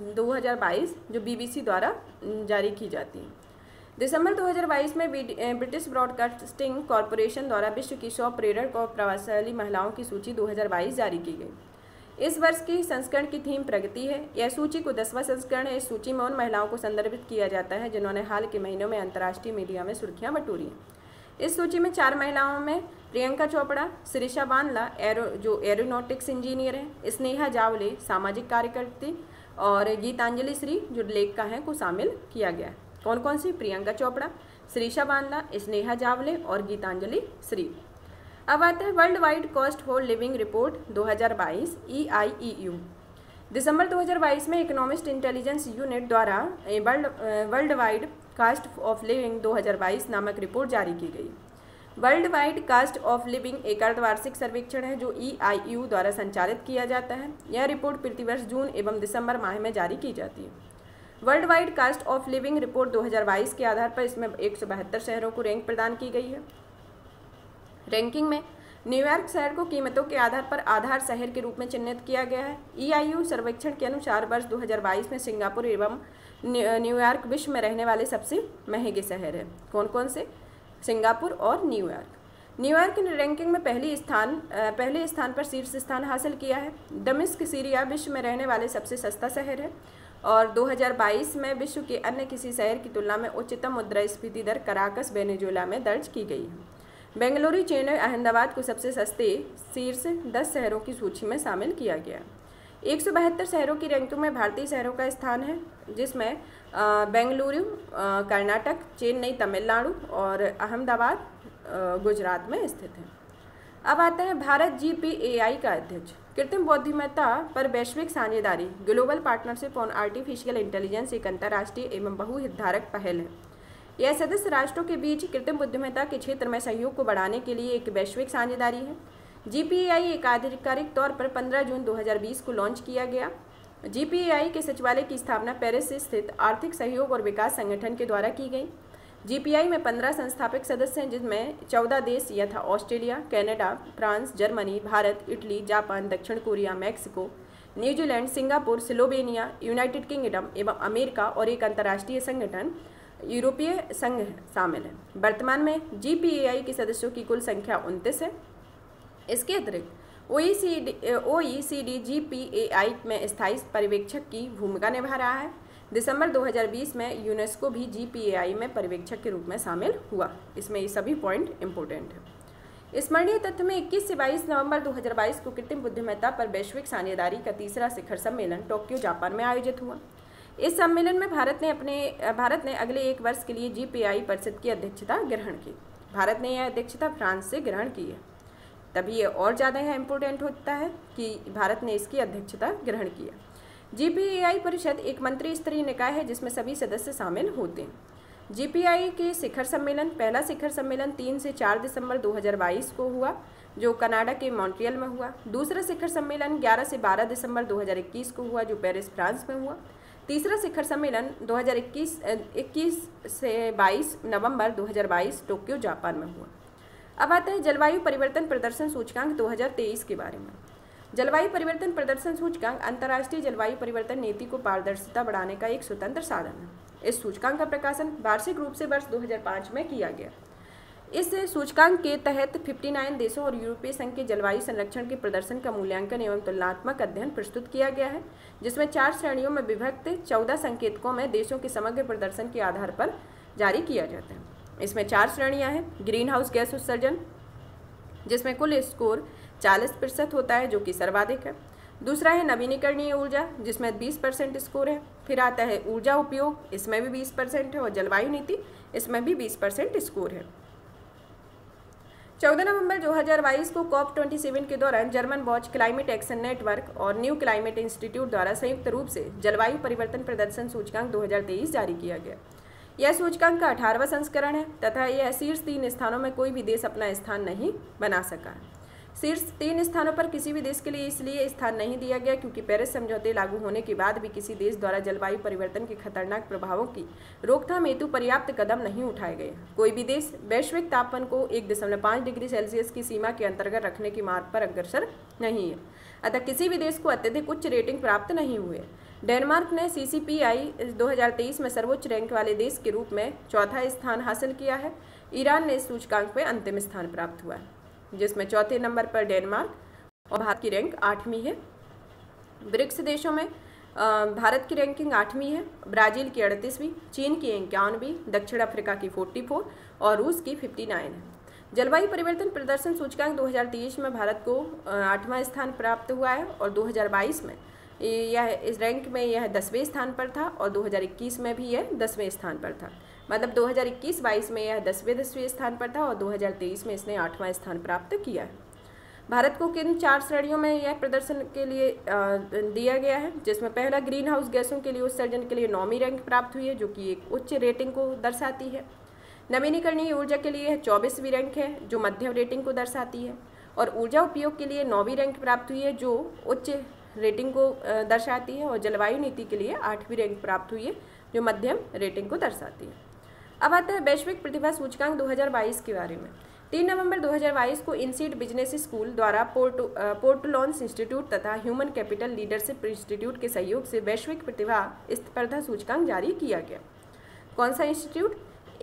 2022 जो BBC द्वारा जारी की जाती है। दिसंबर 2022 में ब्रिटिश ब्रॉडकास्टिंग कॉरपोरेशन द्वारा विश्व की 100 प्रेरक और प्रभावशाली महिलाओं की सूची 2022 जारी की गई। इस वर्ष की संस्करण की थीम प्रगति है। यह सूची को 10वां संस्करण है। इस सूची में उन महिलाओं को संदर्भित किया जाता है जिन्होंने हाल के महीनों में अंतर्राष्ट्रीय मीडिया में सुर्खियां बटोरी हैं। इस सूची में 4 महिलाओं में प्रियंका चोपड़ा, शिरीषा बांदला जो एरोनॉटिक्स इंजीनियर हैं, स्नेहा जावले सामाजिक कार्यकर्ती और गीतांजलि श्री जो लेखिका हैं को शामिल किया गया है। कौन कौन सी? प्रियंका चोपड़ा, शिरीषा बांदला, स्नेहा जावले और गीतांजलि श्री। अब आता है Worldwide Cost for Living report 2022 EIEU। दिसंबर 2022 में इकोनॉमिस्ट इंटेलिजेंस यूनिट द्वारा Worldwide Cost of Living 2022 नामक रिपोर्ट जारी की गई। Worldwide Cost of Living एक अर्धवार्षिक सर्वेक्षण है जो EIEU द्वारा संचालित किया जाता है। यह रिपोर्ट प्रतिवर्ष जून एवं दिसंबर माह में जारी की जाती है। Worldwide Cost of Living report 2022 के आधार पर इसमें 172 शहरों को रैंक प्रदान की गई है। रैंकिंग में न्यूयॉर्क शहर को कीमतों के आधार पर आधार शहर के रूप में चिन्हित किया गया है। EIU सर्वेक्षण के अनुसार वर्ष 2022 में सिंगापुर एवं न्यूयॉर्क विश्व में रहने वाले सबसे महंगे शहर हैं। कौन कौन से? सिंगापुर और न्यूयॉर्क। न्यूयॉर्क ने रैंकिंग में पहले स्थान पर शीर्ष स्थान हासिल किया है। दमिश्क सीरिया विश्व में रहने वाले सबसे सस्ता शहर है और 2022 में विश्व के अन्य किसी शहर की तुलना में उच्चतम मुद्रास्फीति दर कराकस वेनेजुएला में दर्ज की गई है। बेंगलुरु, चेन्नई, अहमदाबाद को सबसे सस्ते शीर्ष 10 शहरों की सूची में शामिल किया गया। 172 शहरों की रैंकिंग में भारतीय शहरों का स्थान है, जिसमें बेंगलुरु कर्नाटक, चेन्नई तमिलनाडु और अहमदाबाद गुजरात में स्थित है। अब आता है भारत GPAI का अध्यक्ष। कृत्रिम बुद्धिमत्ता पर वैश्विक साझेदारी Global Partnership on Artificial Intelligence एक अंतर्राष्ट्रीय एवं बहुहितधारक पहल है। यह सदस्य राष्ट्रों के बीच कृत्रिम बुद्धिमत्ता के क्षेत्र में सहयोग को बढ़ाने के लिए एक वैश्विक साझेदारी है। GPAI एक आधिकारिक तौर पर 15 जून 2020 को लॉन्च किया गया। GPAI के सचिवालय की स्थापना पेरिस स्थित आर्थिक सहयोग और विकास संगठन के द्वारा की गई। GPAI में 15 संस्थापक सदस्य हैं, जिनमें 14 देश यथा Australia, Canada, France, Germany, Bharat, Italy, Japan, दक्षिण Korea, Mexico, New Zealand, Singapore, Slovenia, United Kingdom एवं अमेरिका और एक अंतर्राष्ट्रीय संगठन यूरोपीय संघ शामिल है। वर्तमान में GPAI के सदस्यों की कुल संख्या 29 है। इसके अतिरिक्त OECD GPAI में स्थायी पर्यवेक्षक की भूमिका निभा रहा है। दिसंबर 2020 में यूनेस्को भी GPAI में पर्यवेक्षक के रूप में शामिल हुआ। इसमें ये सभी पॉइंट इंपॉर्टेंट है। स्मरणीय तथ्य में 21 से 22 नवंबर 2022 को कृत्रिम बुद्धिमत्ता पर वैश्विक साझेदारी का तीसरा शिखर सम्मेलन टोक्यो, जापान में आयोजित हुआ। इस सम्मेलन में भारत ने अगले एक वर्ष के लिए GPAI परिषद की अध्यक्षता ग्रहण की। भारत ने यह अध्यक्षता फ्रांस से ग्रहण की है, तभी ये और ज़्यादा यह इम्पोर्टेंट होता है कि भारत ने इसकी अध्यक्षता ग्रहण किया। GPAI परिषद एक मंत्री स्तरीय निकाय है जिसमें सभी सदस्य शामिल होते हैं। GPAI के शिखर सम्मेलन पहला शिखर सम्मेलन 3 से 4 दिसंबर 2022 को हुआ, जो कनाडा के मॉन्ट्रियल में हुआ। दूसरा शिखर सम्मेलन 11 से 12 दिसंबर 2021 को हुआ, जो पेरिस, फ्रांस में हुआ। तीसरा शिखर सम्मेलन 21 से 22 नवंबर 2022 टोक्यो, जापान में हुआ। अब आते हैं जलवायु परिवर्तन प्रदर्शन सूचकांक 2023 के बारे में। जलवायु परिवर्तन प्रदर्शन सूचकांक अंतर्राष्ट्रीय जलवायु परिवर्तन नीति को पारदर्शिता बढ़ाने का एक स्वतंत्र साधन है। इस सूचकांक का प्रकाशन वार्षिक रूप से वर्ष 2005 में किया गया। इस सूचकांक के तहत 59 देशों और यूरोपीय संघ के जलवायु संरक्षण के प्रदर्शन का मूल्यांकन एवं तुलनात्मक अध्ययन प्रस्तुत किया गया है, जिसमें 4 श्रेणियों में विभक्त 14 संकेतकों में देशों के समग्र प्रदर्शन के आधार पर जारी किया जाता है। इसमें 4 श्रेणियां हैं। ग्रीन हाउस गैस उत्सर्जन, जिसमें कुल स्कोर 40% होता है, जो कि सर्वाधिक है। दूसरा है नवीनीकरणीय ऊर्जा, जिसमें 20% स्कोर है। फिर आता है ऊर्जा उपयोग, इसमें भी 20% है। और जलवायु नीति, इसमें भी 20% स्कोर है। 14 नवंबर 2022 को COP27 के दौरान German Watch, Climate Action Network और न्यू क्लाइमेट इंस्टीट्यूट द्वारा संयुक्त रूप से जलवायु परिवर्तन प्रदर्शन सूचकांक 2023 जारी किया गया। यह सूचकांक का 18वां संस्करण है तथा यह शीर्ष 3 स्थानों में कोई भी देश अपना स्थान नहीं बना सका है। शीर्ष 3 स्थानों पर किसी भी देश के लिए इसलिए स्थान नहीं दिया गया क्योंकि पेरिस समझौते लागू होने के बाद भी किसी देश द्वारा जलवायु परिवर्तन के खतरनाक प्रभावों की रोकथाम हेतु पर्याप्त कदम नहीं उठाए गए। कोई भी देश वैश्विक तापमान को 1.5 डिग्री सेल्सियस की सीमा के अंतर्गत रखने के मार्ग पर अग्रसर नहीं है, अतः किसी भी देश को अत्यधिक उच्च रेटिंग प्राप्त नहीं हुए। डेनमार्क ने CCPI 2023 में सर्वोच्च रैंक वाले देश के रूप में 4था स्थान हासिल किया है। ईरान ने इस सूचकांक में अंतिम स्थान प्राप्त हुआ है, जिसमें 4थे नंबर पर डेनमार्क और भारत की रैंक 8वीं है। ब्रिक्स देशों में भारत की रैंकिंग 8वीं है, ब्राज़ील की 38वीं, चीन की 51वीं, दक्षिण अफ्रीका की 44 और रूस की 59 है। जलवायु परिवर्तन प्रदर्शन सूचकांक 2023 में भारत को 8वां स्थान प्राप्त हुआ है और 2022 में यह इस रैंक में यह 10वें स्थान पर था और 2021 में भी यह 10वें स्थान पर था। मतलब 2021-22 में यह 10वें स्थान पर था और 2023 में इसने 8वां स्थान प्राप्त किया है। भारत को किन 4 श्रेणियों में यह प्रदर्शन के लिए दिया गया है, जिसमें पहला ग्रीन हाउस गैसों के लिए उत्सर्जन के लिए 9वीं रैंक प्राप्त हुई है, जो कि एक उच्च रेटिंग को दर्शाती है। नवीनीकरणीय ऊर्जा के लिए 24वीं रैंक है, जो मध्यम रेटिंग को दर्शाती है। और ऊर्जा उपयोग के लिए 9वीं रैंक प्राप्त हुई है, जो उच्च रेटिंग को दर्शाती है। और जलवायु नीति के लिए 8वीं रैंक प्राप्त हुई है, जो मध्यम रेटिंग को दर्शाती है। अब आता है वैश्विक प्रतिभा सूचकांक 2022 के बारे में। 3 नवंबर 2022 को इनसीड बिजनेस स्कूल द्वारा पोर्टलॉन्स इंस्टीट्यूट तथा ह्यूमन कैपिटल लीडरशिप इंस्टीट्यूट के सहयोग से वैश्विक प्रतिभा स्पर्धा सूचकांक जारी किया गया। कौन सा इंस्टीट्यूट?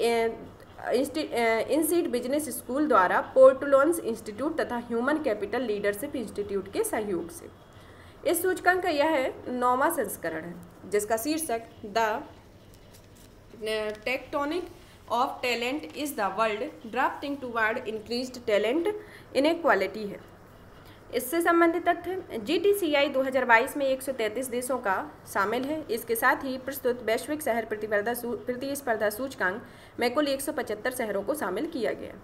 इनसीड बिजनेस स्कूल द्वारा पोर्टलॉन्स इंस्टीट्यूट तथा ह्यूमन कैपिटल लीडरशिप इंस्टीट्यूट के सहयोग से। इस सूचकांक का यह 9वां संस्करण है, जिसका शीर्षक the Tectonic of Talent is the World Drafting Toward Increased Talent Inequality है। इससे संबंधित तथ्य GTCI 2022 में 133 देशों का शामिल है। इसके साथ ही प्रस्तुत वैश्विक शहर प्रतिस्पर्धा सूचकांक में कुल 175 शहरों को शामिल किया गया।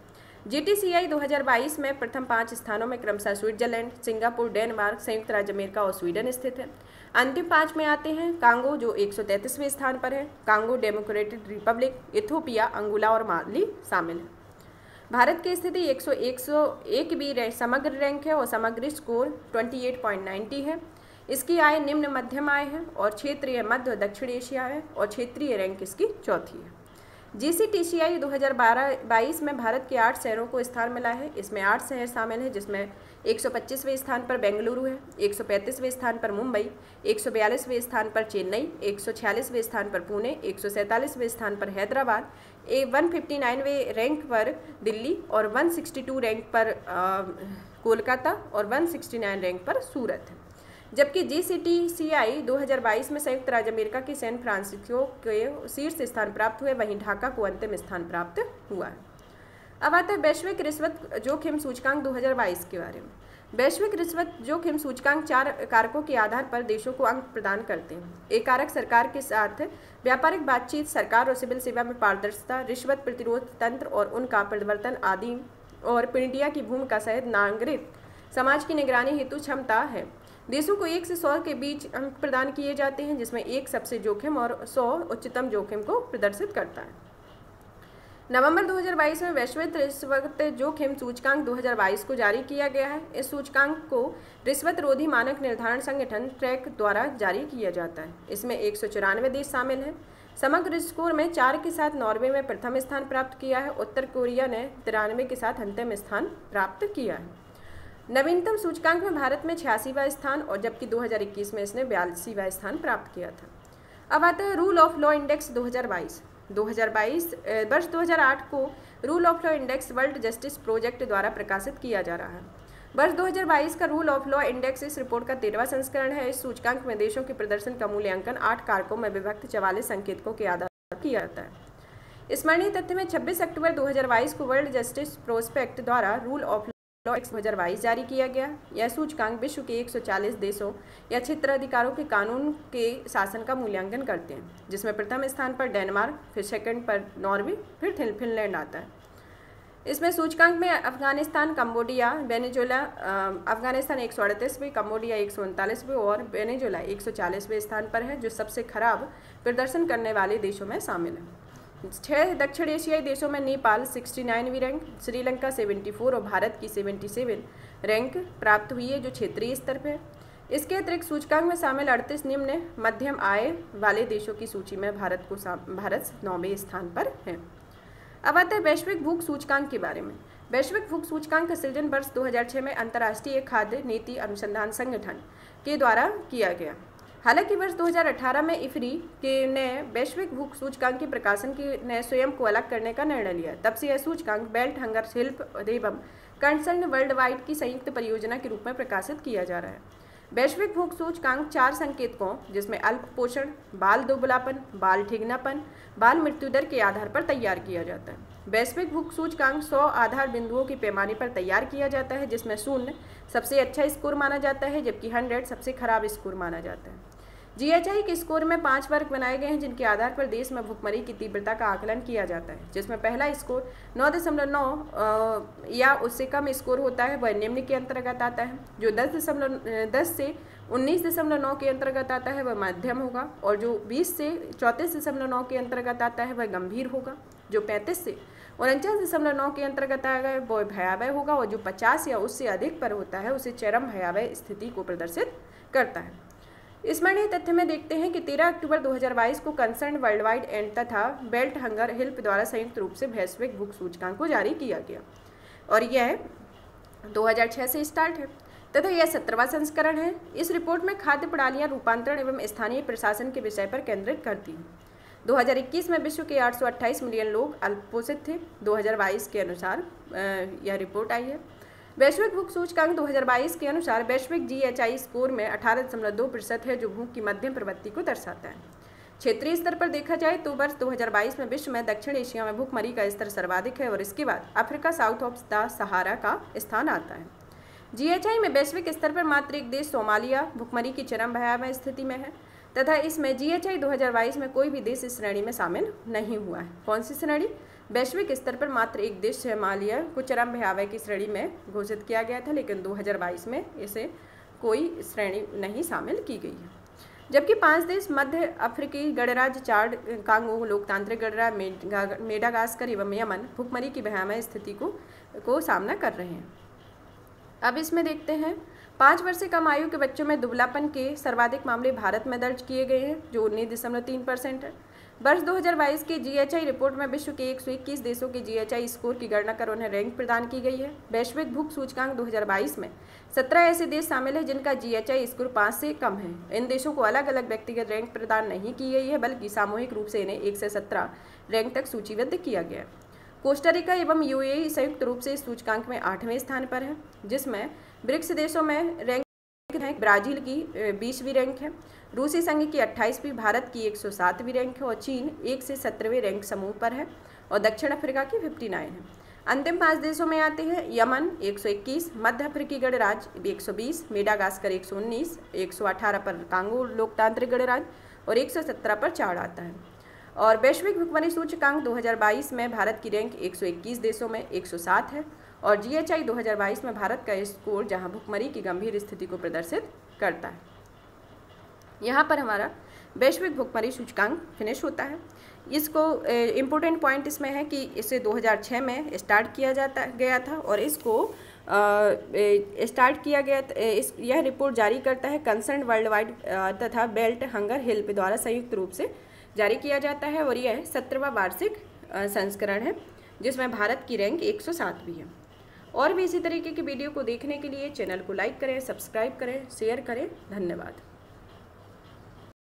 GTCI 2022 में प्रथम 5 स्थानों में क्रमशः स्विट्जरलैंड, सिंगापुर, डेनमार्क, संयुक्त राज्य अमेरिका और स्वीडन स्थित है। अंतिम 5 में आते हैं कांगो जो 133वें स्थान पर है, Congo Democratic Republic, Ethiopia, Angola और माली शामिल है। भारत की स्थिति 101वीं समग्र रैंक है और समग्र स्कोर 28.90 है। इसकी आय निम्न मध्यम आय है और क्षेत्रीय मध्य और दक्षिण एशिया है और क्षेत्रीय रैंक इसकी चौथी है। GCTCI 2022 में भारत के 8 शहरों को स्थान मिला है। इसमें 8 शहर शामिल हैं जिसमें 125वें स्थान पर बेंगलुरु है, 135वें स्थान पर मुंबई, 142वें स्थान पर चेन्नई, 146वें स्थान पर पुणे, 147वें स्थान पर हैदराबाद, 159वें रैंक पर दिल्ली और 162 रैंक पर कोलकाता और 169 रैंक पर सूरत है। जबकि GCTCI 2022 में संयुक्त राज्य अमेरिका के सैन फ्रांसिस्को के शीर्ष स्थान प्राप्त हुए, वहीं ढाका को अंतिम स्थान प्राप्त हुआ है। अब आता है वैश्विक रिश्वत जोखिम सूचकांक 2022 के बारे में। वैश्विक रिश्वत जोखिम सूचकांक 4 कारकों के आधार पर देशों को अंक प्रदान करते हैं। एक कारक सरकार के साथ व्यापारिक बातचीत, सरकार और सिविल सेवा में पारदर्शिता, रिश्वत प्रतिरोध तंत्र और उनका परिवर्तन आदि, और मीडिया की भूमिका सहित नागरिक समाज की निगरानी हेतु क्षमता है। देशों को 1 से 100 के बीच अंक प्रदान किए जाते हैं, जिसमें 1 सबसे जोखिम और 100 उच्चतम जोखिम को प्रदर्शित करता है। नवंबर 2022 में वैश्विक रिश्वत जोखिम सूचकांक 2022 को जारी किया गया है। इस सूचकांक को रिश्वत रोधी मानक निर्धारण संगठन ट्रैक द्वारा जारी किया जाता है। इसमें 194 देश शामिल हैं। समग्र स्कोर में 4 के साथ नॉर्वे में प्रथम स्थान प्राप्त किया है। उत्तर कोरिया ने 93 के साथ अंतिम स्थान प्राप्त किया है। नवीनतम सूचकांक में भारत में 86वां स्थान और जबकि 2021 में इसने 82वां स्थान प्राप्त किया था। अब आता है रूल ऑफ लॉ इंडेक्स 2022। वर्ष 2008 को Rule of Law Index World Justice Project द्वारा प्रकाशित किया जा रहा है। वर्ष 2022 का रूल ऑफ लॉ इंडेक्स इस रिपोर्ट का 13वां संस्करण है। इस सूचकांक में देशों के प्रदर्शन का मूल्यांकन 8 कारकों में विभक्त 44 संकेतकों के आधार पर किया जाता है। स्मरणीय तथ्य में 26 अक्टूबर 2022 को वर्ल्ड जस्टिस प्रोस्पेक्ट द्वारा रूल ऑफ लॉ 2022 जारी किया गया। यह सूचकांक विश्व के 140 देशों या क्षेत्राधिकारों के कानून के शासन का मूल्यांकन करते हैं, जिसमें प्रथम स्थान पर डेनमार्क, फिर सेकंड पर नॉर्वे, फिर फिनलैंड आता है। इसमें सूचकांक में अफगानिस्तान, कंबोडिया, वेनेजुएला, अफगानिस्तान 138वें, कंबोडिया 139वें और वेनेजुएला 140वें स्थान पर है, जो सबसे खराब प्रदर्शन करने वाले देशों में शामिल है। 6 दक्षिण एशियाई देशों में नेपाल 69वीं रैंक, श्रीलंका 74 और भारत की 77 रैंक प्राप्त हुई है, जो क्षेत्रीय स्तर पर है। इसके अतिरिक्त सूचकांक में शामिल 38 निम्न मध्यम आय वाले देशों की सूची में भारत 9वें स्थान पर है। अब आता है वैश्विक भूख सूचकांक के बारे में। वैश्विक भूख सूचकांक का सृजन वर्ष 2006 में अंतर्राष्ट्रीय खाद्य नीति अनुसंधान संगठन के द्वारा किया गया। हालांकि वर्ष 2018 में इफ्री के ने वैश्विक भूख सूचकांक के प्रकाशन की ने स्वयं को अलग करने का निर्णय लिया। तब से यह सूचकांक बेल्ट हंगर हेल्प एवं कंसर्न वर्ल्ड वाइड की संयुक्त परियोजना के रूप में प्रकाशित किया जा रहा है। वैश्विक भूख सूचकांक 4 संकेतकों, जिसमें अल्प पोषण, बाल दुबलापन, बाल ठिगनापन, बाल मृत्यु दर के आधार पर तैयार किया जाता है। वैश्विक भूख सूचकांक 100 आधार बिंदुओं के पैमाने पर तैयार किया जाता है, जिसमें 0 सबसे अच्छा स्कोर माना जाता है जबकि 100 सबसे खराब स्कोर माना जाता है। GHI के स्कोर में 5 वर्ग बनाए गए हैं, जिनके आधार पर देश में भुखमरी की तीव्रता का आकलन किया जाता है, जिसमें पहला स्कोर 9.9 या उससे कम स्कोर होता है, वह निम्न के अंतर्गत आता है। जो 10 से 19.9 के अंतर्गत आता है वह मध्यम होगा, और जो 20 से 34.9 के अंतर्गत आता है वह गंभीर होगा। जो 35 से 49.9 के अंतर्गत आएगा वह भयावह होगा, और जो 50 या उससे अधिक पर होता है उसे चरम भयावह स्थिति को प्रदर्शित करता है। स्मरणीय तथ्य में देखते हैं कि 13 अक्टूबर 2022 को कंसर्न वर्ल्ड वाइड एंड तथा बेल्ट हंगर हेल्प द्वारा संयुक्त रूप से वैश्विक भूख सूचकांक को जारी किया गया, और यह 2006 से स्टार्ट है तथा यह 17वां संस्करण है। इस रिपोर्ट में खाद्य प्रणालियां रूपांतरण एवं स्थानीय प्रशासन के विषय पर केंद्रित करती हैं। 2021 में विश्व के 828 मिलियन लोग अल्पपोषित थे। 2022 के अनुसार यह रिपोर्ट आई है। वैश्विक भूख सूचकांक 2022 के अनुसार वैश्विक GHI स्कोर में 18.2% है, जो भूख की मध्यम प्रवृत्ति को दर्शाता है। क्षेत्रीय स्तर पर देखा जाए तो वर्ष 2022 में विश्व में दक्षिण एशिया में भूखमरी का स्तर सर्वाधिक है, और इसके बाद Africa South of the Sahara का स्थान आता है। GHI में वैश्विक स्तर पर मात्र एक देश सोमालिया भूखमरी की चरम भयावह स्थिति में है, तथा इसमें GHI 2022 में कोई भी देश इस श्रेणी में शामिल नहीं हुआ है। कौन सी श्रेणी? वैश्विक स्तर पर मात्र एक देश सोमालिया को चरम भयावह की श्रेणी में घोषित किया गया था, लेकिन 2022 में इसे कोई श्रेणी नहीं शामिल की गई है। जबकि 5 देश मध्य अफ्रीकी गणराज्य, चाड, कांगो लोकतांत्रिक गणराज्य, मेडागास्कर एवं यमन भुखमरी की भयावह स्थिति को सामना कर रहे हैं। अब इसमें देखते हैं 5 वर्ष से कम आयु के बच्चों में दुबलापन के सर्वाधिक मामले भारत में दर्ज किए गए हैं, जो 19.3% है। वर्ष 2022 के GHI रिपोर्ट में विश्व के 121 देशों के GHI स्कोर की गणना कर उन्हें रैंक प्रदान की गई है। वैश्विक भूख सूचकांक 2022 में 17 ऐसे देश शामिल हैं जिनका GHI स्कोर 5 से कम है। इन देशों को अलग अलग व्यक्तिगत रैंक प्रदान नहीं की गई है, बल्कि सामूहिक रूप से इन्हें 1 से 17 रैंक तक सूचीबद्ध किया गया है। कोस्टारिका एवं UAE संयुक्त रूप से इस सूचकांक में 8वें स्थान पर है, जिसमें ब्रिक्स देशों में रैंक है, ब्राजील की 20वीं रैंक है, रूसी संघ की 28वीं, भारत की 107वीं रैंक है और चीन 1 से 17वें रैंक समूह पर है और दक्षिण अफ्रीका की 59 है। अंतिम 5 देशों में आते हैं यमन 121, मध्य अफ्रीकी गणराज्य 120, मेडागास्कर 119, 118 पर कांगो लोकतांत्रिक गणराज्य और 117 पर चाड आता है। और वैश्विक भुखमरी सूचकांक 2022 में भारत की रैंक 121 देशों में 107 है और GHI 2022 में भारत का स्कोर जहां भुखमरी की गंभीर स्थिति को प्रदर्शित करता है। यहाँ पर हमारा वैश्विक भुखमरी सूचकांक फिनिश होता है। इसको इम्पोर्टेंट पॉइंट इसमें है कि इसे 2006 में स्टार्ट किया गया था और इसको स्टार्ट किया गया यह रिपोर्ट जारी करता है कंसर्न वर्ल्ड वाइड तथा बेल्ट हंगर हेल्प द्वारा संयुक्त रूप से जारी किया जाता है और यह 17वां वार्षिक संस्करण है, जिसमें भारत की रैंक 107वीं है। और भी इसी तरीके की वीडियो को देखने के लिए चैनल को लाइक करें, सब्सक्राइब करें, शेयर करें। धन्यवाद।